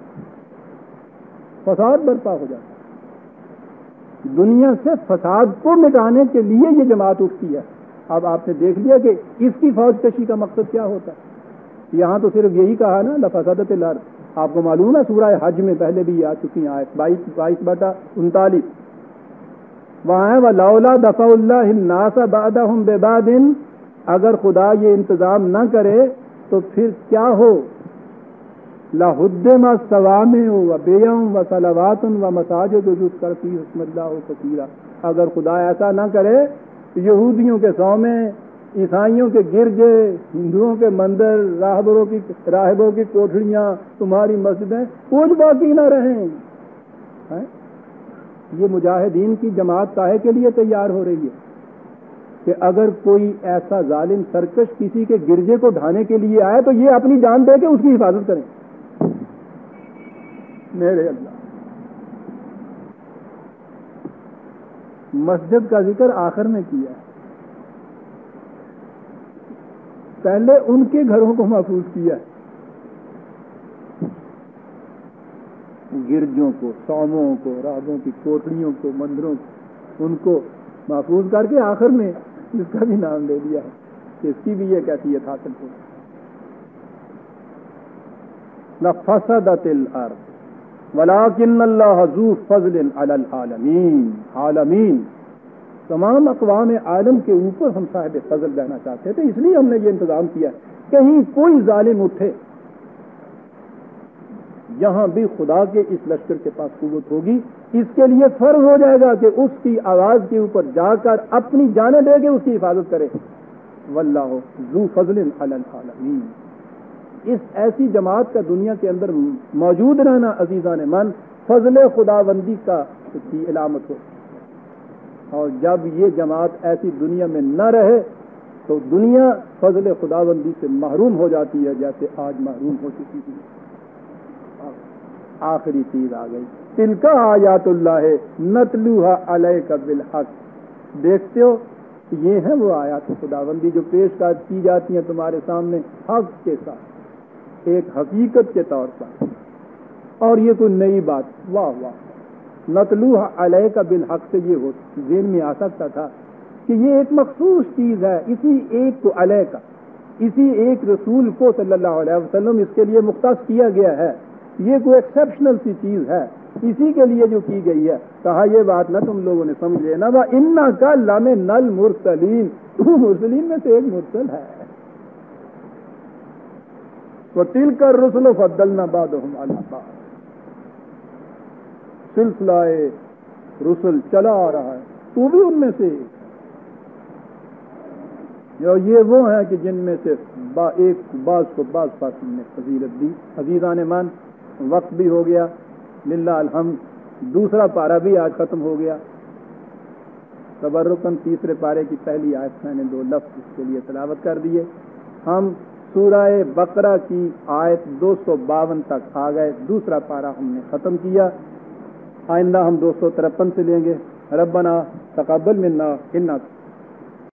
فساد برپا ہو جاتا ہے، دنیا سے فساد کو مٹانے کے لیے یہ جماعت اٹھتی ہے۔ اب آپ نے دیکھ لیا کہ اس کی فوج کشی کا مقصد کیا ہوتا ہے، یہاں تو صرف یہی کہا نا لفسدت الارض، آپ کو معلوم ہے سورہ حج میں پہلے بھی آ چکی ہیں آیت بائیس بائیس بٹا انتالیس، وہاں ہے وَلَوْلَا دَفَعُ اللَّهِ النَّاسَ بَعْضَهُم بِبَعْضٍ، اگر خدا یہ انتظام نہ کرے تو پھر کیا ہو؟ لَهُدِّمَتْ صَوَامِعُ وَبِيَعٌ وَصَلَوَاتٌ وَمَسَاجِدُ يُذْكَرَ فِيهَا اسْمُ اللَّهِ كَثِيرًا، اگر خدا ایسا نہ کرے، یہودیوں کے صومعے، عیسائیوں کے گرجے، ہندوؤں کے مندر، راہبروں کی راہبوں کی کوٹھڑیاں، تمہاری مسجدیں کچھ باقی نہ رہیں۔ یہ مجاہدین کی جماعت کاہے کے لیے تیار ہو رہی ہے کہ اگر کوئی ایسا ظالم سرکش کسی کے گرجے کو ڈھانے کے لیے آئے تو یہ اپنی جان دے کے اس کی حفاظت کریں۔ میرے اللہ، مسجد کا ذکر آخر میں کیا ہے، پہلے ان کے گھروں کو محفوظ کیا ہے، گرجوں کو، صومعوں کو، راہبوں کی کوٹڑیوں کو، مندروں کو، ان کو محفوظ کر کے آخر میں اس کا بھی نام دے دیا ہے کہ اس کی بھی یہ کیفیت حاصل ہو۔ لفسدت الارض ولکن اللہ ذو فضل علی العالمین، عالمین تمام اقوام عالم کے اوپر ہم صاحب فضل رہنا چاہتے تھے، اس لیے ہم نے یہ انتظام کیا کہیں کوئی ظالم اٹھے یہاں بھی خدا کے اس لشکر کے پاس قوت ہوگی. اس کے لیے فرض ہو جائے گا کہ اس کی آواز کے اوپر جا کر اپنی جانیں دے کے اس کی حفاظت کرے. واللہ ذو فضل علی العالمین. اس ایسی جماعت کا دنیا کے اندر موجود رہنا عزیزان من فضل خداوندی کا کی علامت ہو. اور جب یہ جماعت ایسی دنیا میں نہ رہے تو دنیا فضل خداوندی سے محروم ہو جاتی ہے جیسے آج محروم ہو چکی تھی. آخری چیز آ گئی. تلک آیات اللہ نتلوہا علیک بالحق. دیکھتے ہو یہ ہیں وہ آیات خداوندی جو پیش کی جاتی ہیں تمہارے سامنے حق کے ساتھ، ایک حقیقت کے طور پر. اور یہ کوئی نئی بات، واہ واہ. نتلوہا علیک بالحق سے یہ ہو ذہن میں آ سکتا تھا کہ یہ ایک مخصوص چیز ہے، اسی ایک کو علیہ، اسی ایک رسول کو صلی اللہ علیہ وسلم اس کے لیے مختص کیا گیا ہے. یہ کوئی ایکسیپشنل سی چیز ہے اسی کے لیے جو کی گئی ہے. کہا یہ بات نہ تم لوگوں نے سمجھ لینا وا انا کا لام نل مرسلین، تو مرسلین میں سے ایک مرسل ہے. وتلک الرسل فضلنا بعضهم علی بعض. سلسلہ رسل چلا آ رہا ہے، تو بھی ان میں سے جو یہ وہ ہیں کہ جن میں سے با ایک بعض کو بعض پاس نے فضیلت دی. عزیزان مان وقت بھی ہو گیا للہ الحمد. دوسرا پارہ بھی آج ختم ہو گیا. تبرکن تیسرے پارے کی پہلی آیت میں نے دو لفظ اس کے لیے تلاوت کر دیے. ہم سورہ بقرہ کی آیت دو سو باون تک آ گئے. دوسرا پارہ ہم نے ختم کیا. آئندہ ہم دو سو ترپن سے لیں گے. ربنا تقبل منا انک